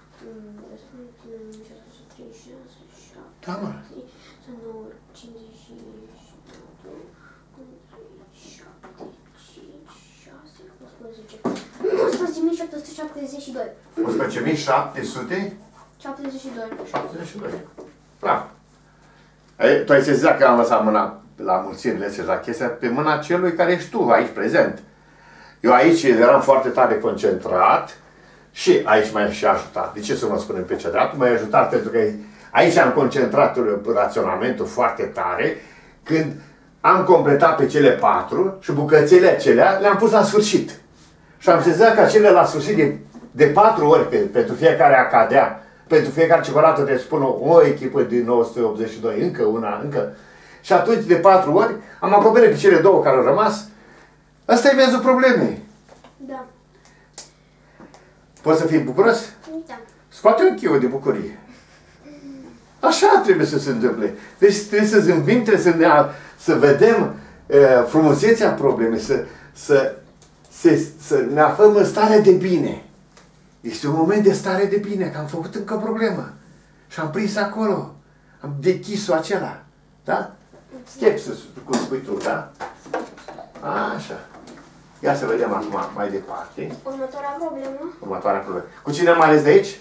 Da, mă. unsprezece mii șapte sute șaptezeci și doi. unsprezece mii șapte sute șaptezeci și doi. șaptezeci și doi. Bravo. Ei, tu ai sezizat că am lăsat mâna la mulțirile astea, la chestia, pe mâna celui care ești tu, aici, prezent. Eu aici eram foarte tare concentrat și aici m-ai și ajutat. De ce să mă spunem pe cea dreaptă? M-ai ajutat pentru că aici am concentrat raționamentul foarte tare când am completat pe cele patru și bucățele acelea le-am pus la sfârșit. Și am sezizat că acele la sfârșit de, de patru ori pe, pentru fiecare acadea, pentru fiecare ciocolată trebuie să spun o, o echipă din nouă sute optzeci și doi, încă una, încă. Și atunci de patru ori am acoperit pe cele două care au rămas. Asta e mezul problemei. Da. Poți să fii bucuros? Da. Scoate un chiu de bucurie. Așa trebuie să se întâmple. Deci trebuie să zâmbim, trebuie să ne, să vedem uh, frumusețea problemei, să, să, să, să ne aflăm în stare de bine. Este un moment de stare de bine, că am făcut încă o problemă. Și am prins acolo. Am dechisul acela. Da? Schepsus, cum spui tu, da? Așa. Ia să vedem acum mai departe. Următoarea problemă. Următoarea problemă. Cu cine am ales de aici?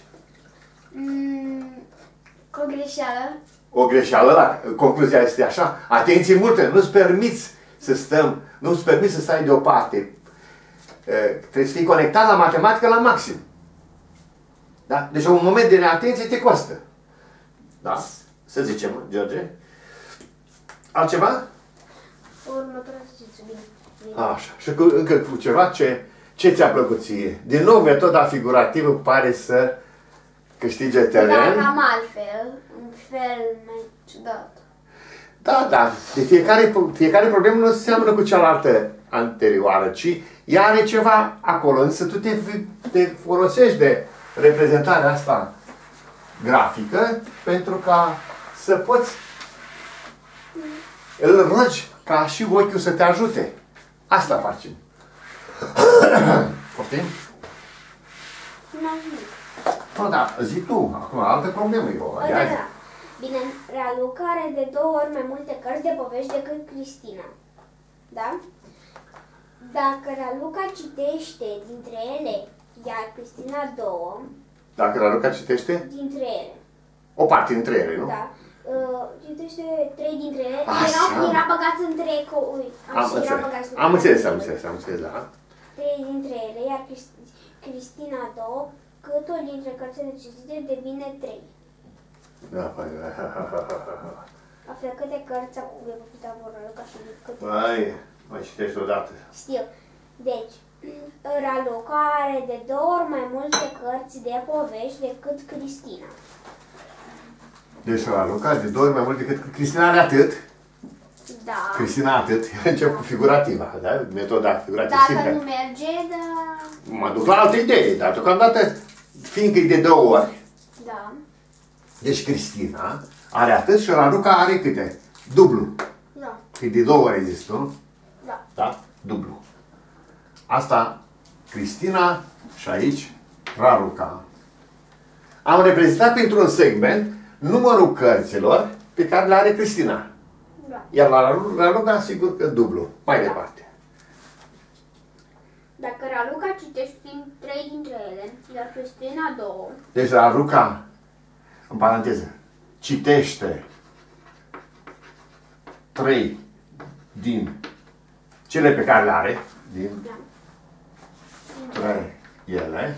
Mm, cu o greșeală. O greșeală, da. Concluzia este așa. Atenție multă, nu-ți permiți să stăm, nu-ți permiți să stai deoparte. Trebuie să fii conectat la matematică la maxim. Da? Deci un moment de neatenție te costă. Da? Să zicem, George. Altceva? Următoarea să zici, bine. Așa. Și cu, încă cu ceva, ce, ce ți-a plăcut ție? Din nou, metoda figurativă pare să câștige teren. Dar cam altfel, un fel mai ciudat. Da, da. De fiecare, fiecare problemă nu se seamănă cu cealaltă anterioară, ci ea are ceva acolo. Însă tu te, te folosești de reprezentarea asta grafică pentru ca să poți îl rogi ca și ochiul să te ajute. Asta facem. Poftim? N-am nimic. Nu, da, zi tu. Acum, altă problemă eu. Da, da. Bine, Raluca are de două ori mai multe cărți de povești decât Cristina. Da? Dacă Raluca citește dintre ele, iar Cristina două. Dacă Raluca citește? Dintre ele. O parte dintre ele, nu? Da. Uh, citește trei dintre ele. Așa. Era, era băgat în trei co Am înțeles. Am înțeles, am înțeles, am înțeles, da. Trei dintre ele, iar Cristina două, câtul dintre cărțile citite devine trei. Da, păi, Află câte cărți au făcut Raluca și câte... Mai, mai citești odată. Știu. Deci, Raluca are de două ori mai multe cărți de povești decât Cristina. Deci Raluca de două ori mai mult decât Cristina are atât. Da. Cristina atât. Încep cu figurativa, da? Metoda figurativă. Dacă nu merge, da... Mă duc la altă idee, dar deocamdată, fiindcă e de două ori. Da. Deci Cristina are atât și Raluca are câte? Dublu. Da. Că de două ori există, nu? Da. Da? Dublu. Asta Cristina și aici Raluca. Am reprezentat printr-un segment numărul cărților pe care le are Cristina. Da. Iar la Raluca, sigur că dublu. Mai departe. Dacă Raluca citește trei dintre ele, iar Cristina două. Deci Raluca, în paranteză, citește trei din cele pe care le are, din Da. trei ele,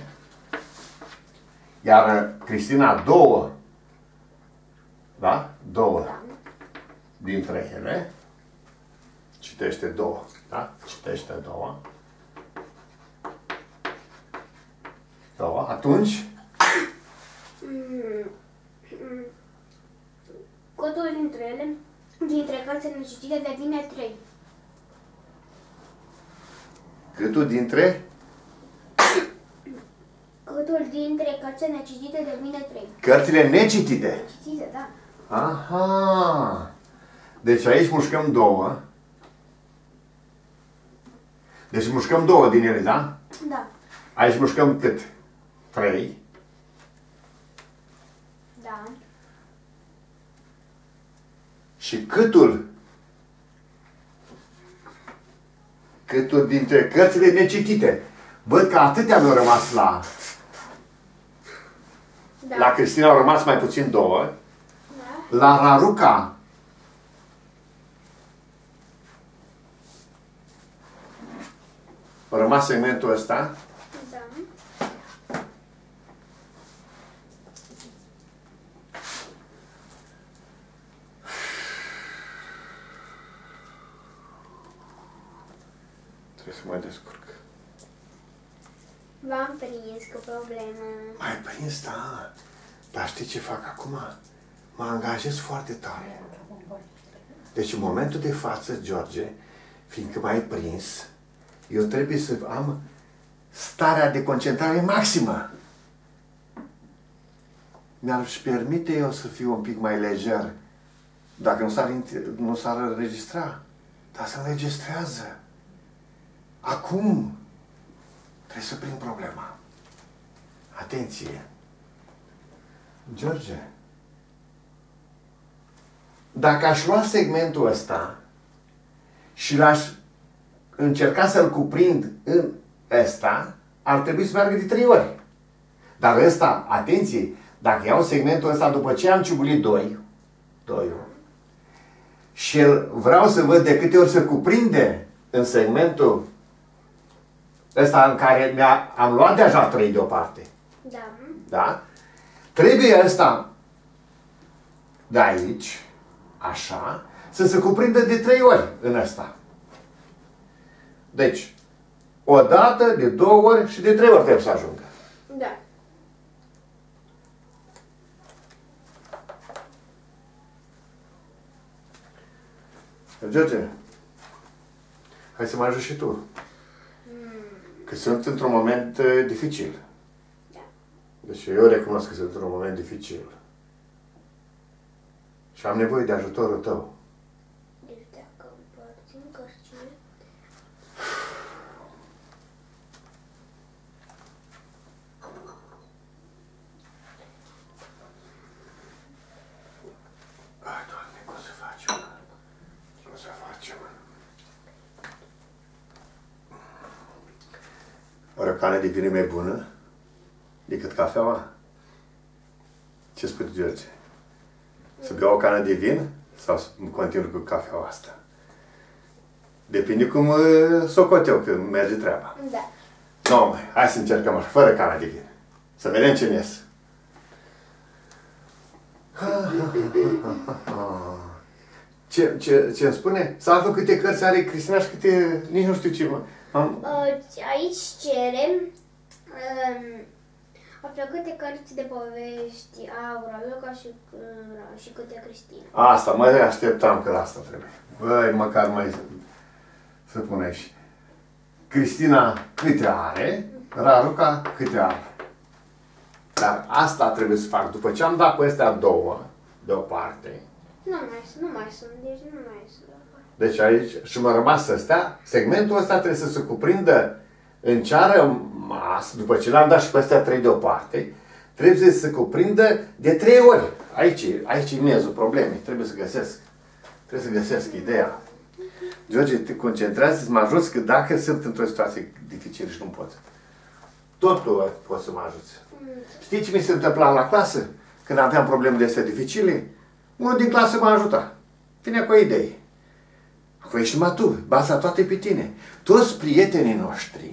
iar Cristina două, da? Două Da. dintre ele, citește două, da? Citește două. Două, atunci, Mm, mm. Câtul dintre ele, dintre cărțile necitite, devine trei. câtul dintre Câtul dintre cărțile necitite devine trei. cărțile necitite. Necitite, da. Aha! Deci aici mușcăm două. Deci mușcăm două din ele, da? Da. Aici mușcăm cât? Trei. Da. Și câtul? Câtul dintre cărțile necitite. Văd că atâtea mi-au rămas la... Da. La Cristina au rămas mai puțin două. Da. La Raluca a rămas segmentul ăsta. Da. Trebuie să mai descurc. V-am prins cu problemă. Mai prins, da. Dar știi ce fac acum? Mă angajez foarte tare. Deci în momentul de față, George, fiindcă m-ai prins, eu trebuie să am starea de concentrare maximă. Mi-ar permite eu să fiu un pic mai lejer, dacă nu s-ar, nu s-ar înregistra. Dar se înregistrează. Acum trebuie să prind problema. Atenție! George, dacă aș lua segmentul ăsta și l-aș încerca să-l cuprind în ăsta, ar trebui să meargă de trei ori. Dar ăsta, atenție, dacă iau segmentul ăsta după ce am ciubulit doi, doi și el, vreau să văd de câte ori se cuprinde în segmentul ăsta în care am luat deja trei deoparte. Da. Da? Trebuie ăsta de aici, așa, să se cuprindă de trei ori în ăsta. Deci, o dată, de două ori și de trei ori trebuie să ajungă. Da. George, hai să mă ajut și tu. Că sunt într-un moment uh, dificil. Da. Deci eu recunosc că sunt într-un moment dificil. Și am nevoie de ajutorul tău. Deci dacă împărțim cărțile... Ai, Doamne, cum să facem? Cum să facem? Oare o cană de vin e mai bună decât cafeaua? Ce spui tu, George? Să beau o cană de vin sau să continui cu cafeaua asta? Depinde cum uh, socot eu, că merge treaba. Da. Nu, no, hai să încercăm așa, fără cană de vin. Să vedem ce ies. Ce, ce, ce îmi spune? Să aflu câte cărți are Cristina și câte... Nici nu știu ce mă... Am... Aici cerem... Um, află câte cărți de povești au Raluca și, uh, și câte Cristina. Asta, mă așteptam că la asta trebuie. Băi, măcar mai... Să pun aici. Cristina câte are, Raluca câte are. Dar asta trebuie să fac. După ce am dat pe astea două, deoparte. Nu mai sunt, nu mai sunt, deci nu mai sunt. Deci aici, și mă rămas astea, segmentul ăsta trebuie să se cuprindă în ce a rămas, după ce l-am dat și pe astea trei deoparte, trebuie să se cuprindă de trei ori. Aici, aici e miezul problemei, trebuie să găsesc. Trebuie să găsesc ideea. George, te concentrează, să mă ajuți, că dacă sunt într-o situație dificilă și nu pot. Tot tu poți să mă ajuți. Știi ce mi se întâmpla la clasă? Când aveam probleme de astea dificile? Unul din clasă m-a ajutat. Vine cu o idee. Acum ești numai tu, baza toate pe tine. Toți prietenii noștri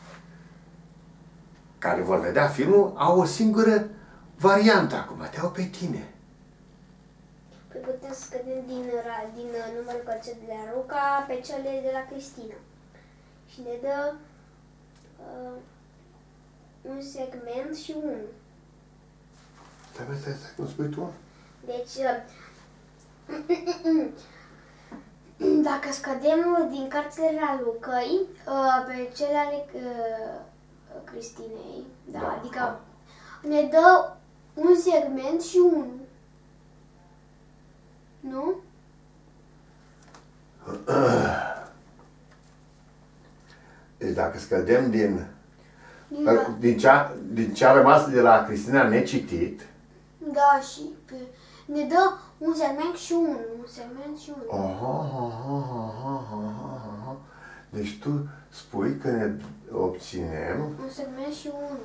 care vor vedea filmul au o singură variantă acum, te au pe tine. Păi putem să scădem din, din numărul cărților de la Ruca pe cele de la Cristina. Și ne dă uh, un segment și unul. Stai, stai, stai, stai, cum spui tu? Deci, uh, dacă scădem din cărțile la Lucăi pe cele ale uh, Cristinei, da, da, adică ne dă un segment și unul. Nu? Deci dacă scădem din, Din, din, ce a, din ce a rămas de la Cristina necitit. Da, și pe, ne dă un segment și unul, un segment și unul. Aha, aha, aha, aha, aha. Deci tu spui că ne obținem... Un segment și unul.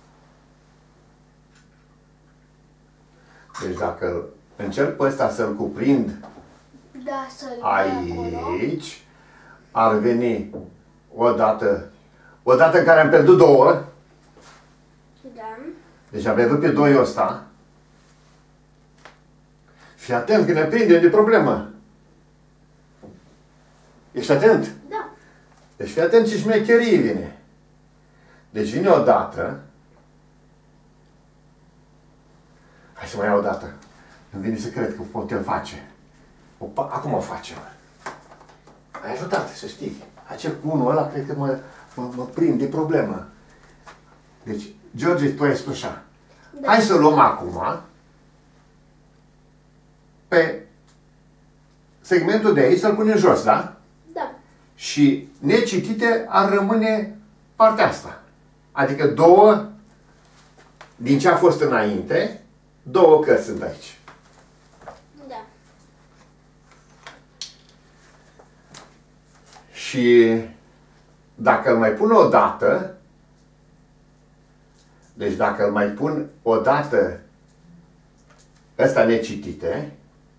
Deci dacă încerc pe ăsta să-l cuprind Da, să-l aici, ar veni odată, odată în care am pierdut două. Da. Deci am pierdut pe doi ăsta. Fii atent că ne prindem de problemă. Ești atent? Da. Deci fii atent ce șmecherie vine. Deci vine odată. Hai să mai iau odată. Îmi vine să cred că putem face. Opa, acum o facem. Ai ajutat, să știi. Acel cu unul ăla cred că mă, mă, mă prinde problemă. Deci, George, tu ai spus așa. Da. Hai să luăm acum pe segmentul de aici, să-l punem jos, da? Da. Și necitite ar rămâne partea asta. Adică două, din ce a fost înainte, două cărți sunt aici. Da. Și dacă îl mai pun o dată, deci dacă îl mai pun o dată ăsta necitite,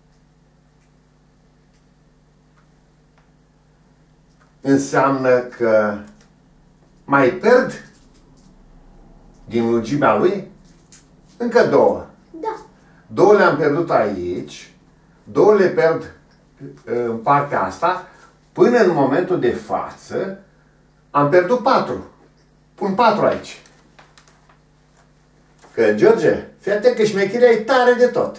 înseamnă că mai pierd din lungimea lui încă două. Da. Două le-am pierdut aici, două le pierd în partea asta, până în momentul de față am pierdut patru. Pun patru aici. Că, George, fii atent că șmecheria e tare de tot.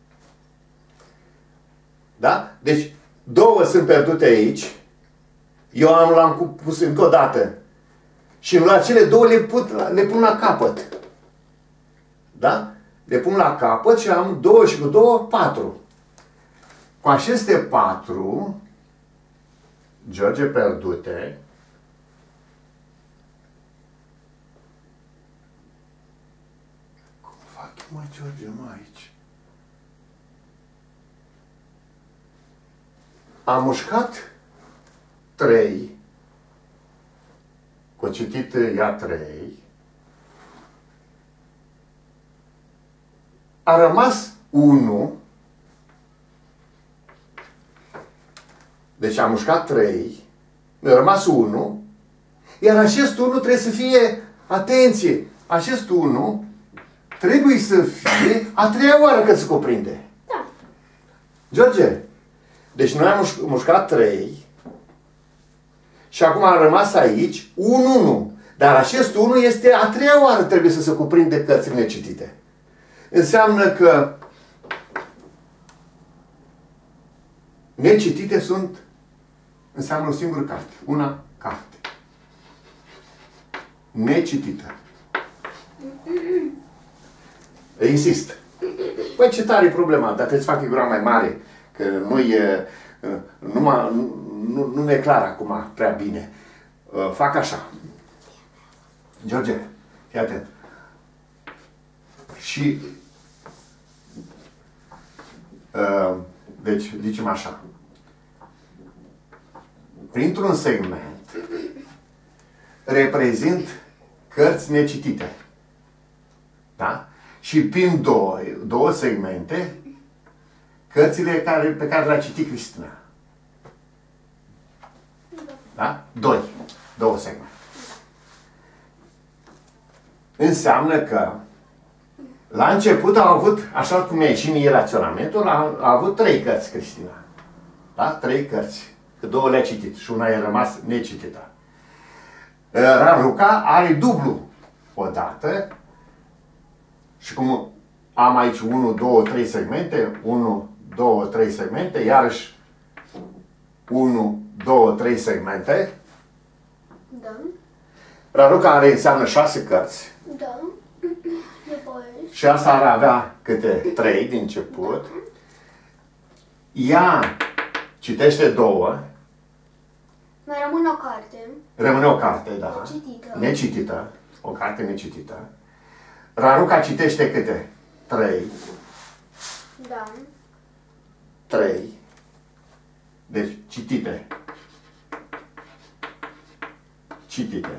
Da? Deci, două sunt pierdute aici. Eu am l-am pus încă o dată. Și la cele două le, put, le pun la capăt. Da? Le pun la capăt și am două și cu două, patru. Cu aceste patru, George, pierdute, cum fac eu, mă, George, mă, aici? Am mușcat trei cu o citit ea trei, a rămas unu, deci a mușcat trei, a rămas unu, iar acest unu trebuie să fie, atenție, acest unu trebuie să fie a treia oară că se cuprinde. Da. George, deci noi am mușcat trei și acum am rămas aici unu unu. Dar acest unu este a treia oară trebuie să se cuprinde cărțile necitite. Înseamnă că necitite sunt, înseamnă o singură carte. Una carte. Necitită. Insist. Păi ce tare e problema, dar trebuie să fac gura mai mare, că nu e, nu, mă, nu, nu mi-e clar acum prea bine. Fac așa. George, fii atent. Și deci, zicem așa. Printr-un segment reprezint cărți necitite. Da? Și prin două, două segmente cărțile care, pe care le-a citit Cristina. Da? Doi. Două segmente. Înseamnă că la început au avut, așa cum mi-a ieșit mie raționamentul, a, a avut trei cărți Cristina. Da? Trei cărți. Că două le-a citit și una e rămas necitită. Raluca are dublu odată și cum am aici unu, doi, trei segmente, unu, doi, trei segmente, iarăși unu, doi, trei segmente. Da. Raluca are înseamnă șase cărți. Da. Și asta ar avea câte trei din început. Ea citește două. Mai rămâne o carte. Rămâne o carte, da. Necitită. Necitită. O carte necitită. Raluca citește câte? Trei. Da. Trei. Deci, citite. Citite.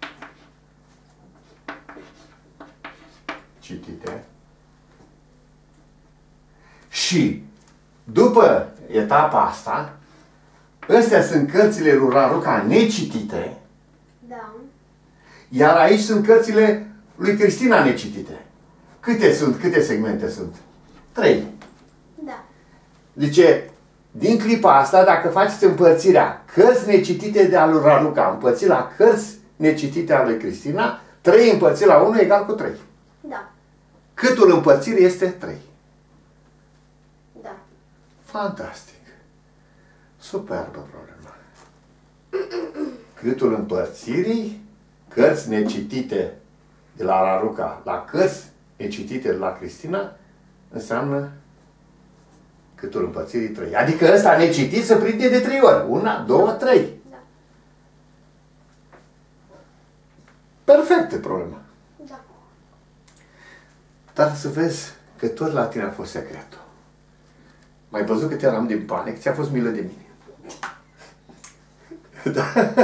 Citite. Și, după etapa asta, astea sunt cărțile lui Raluca necitite, Da. iar aici sunt cărțile lui Cristina necitite. Câte sunt? Câte segmente sunt? Trei. Da. Zice, din clipa asta, dacă faceți împărțirea cărți necitite de al lui Raluca, împărțit la cărți necitite a lui Cristina, trei împărțit la unu egal cu trei. Da. Câtul împărțirii este trei. Da. Fantastic. Superbă problema. Câtul împărțirii, cărți necitite de la Raluca la cărți necitite de la Cristina, înseamnă câtul împărțirii trei. Adică ăsta necitit se prinde de trei ori. Una, două, trei. Da. Perfectă problema. Da. Dar să vezi că tot la tine a fost secretul. M-ai văzut că eram din panic, ți-a fost milă de mine. Da.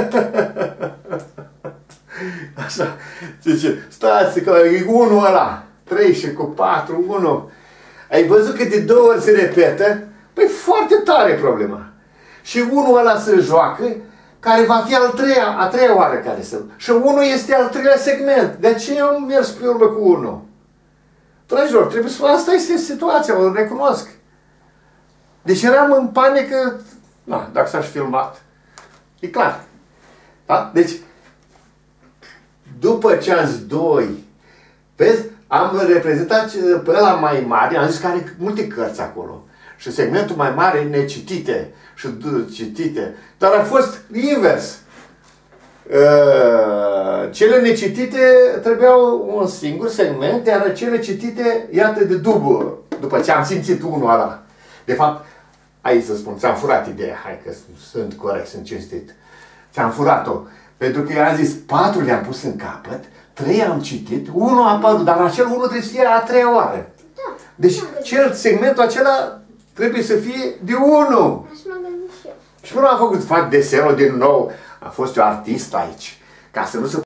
Așa. Zice, stați că e unul ăla. Trei și cu patru, unu. Ai văzut că de două ori se repetă? Păi foarte tare problema. Și unul ăla se joacă, care va fi al treia, a treia oară care să... Și unul este al treilea segment. De aceea am mers pe urmă cu unul. Dragilor, trebuie să... Asta este situația, o recunosc. Deci eram în panică... Na, dacă s-aș filmat, e clar. Da? Deci, după ce am zis doi, vezi, am reprezentat pe ăla mai mare, am zis că are multe cărți acolo. Și segmentul mai mare necitite și citite. Dar a fost invers. Cele necitite trebuiau un singur segment, iar cele citite, iată, de dublu. După ce am simțit unul ăla. De fapt, aici să spun, ți-am furat ideea, hai că sunt corect, sunt cinstit. Ți-am furat-o. Pentru că i-am zis, patru le-am pus în capăt, trei am citit, unul a apărut, dar acel unul trebuie să fie a treia oară. Da. Deci cel, segmentul acela trebuie să fie de unu. Așa m-am gândit și eu. Și până am făcut, fac desenul din nou, a fost eu artist aici. ca să nu se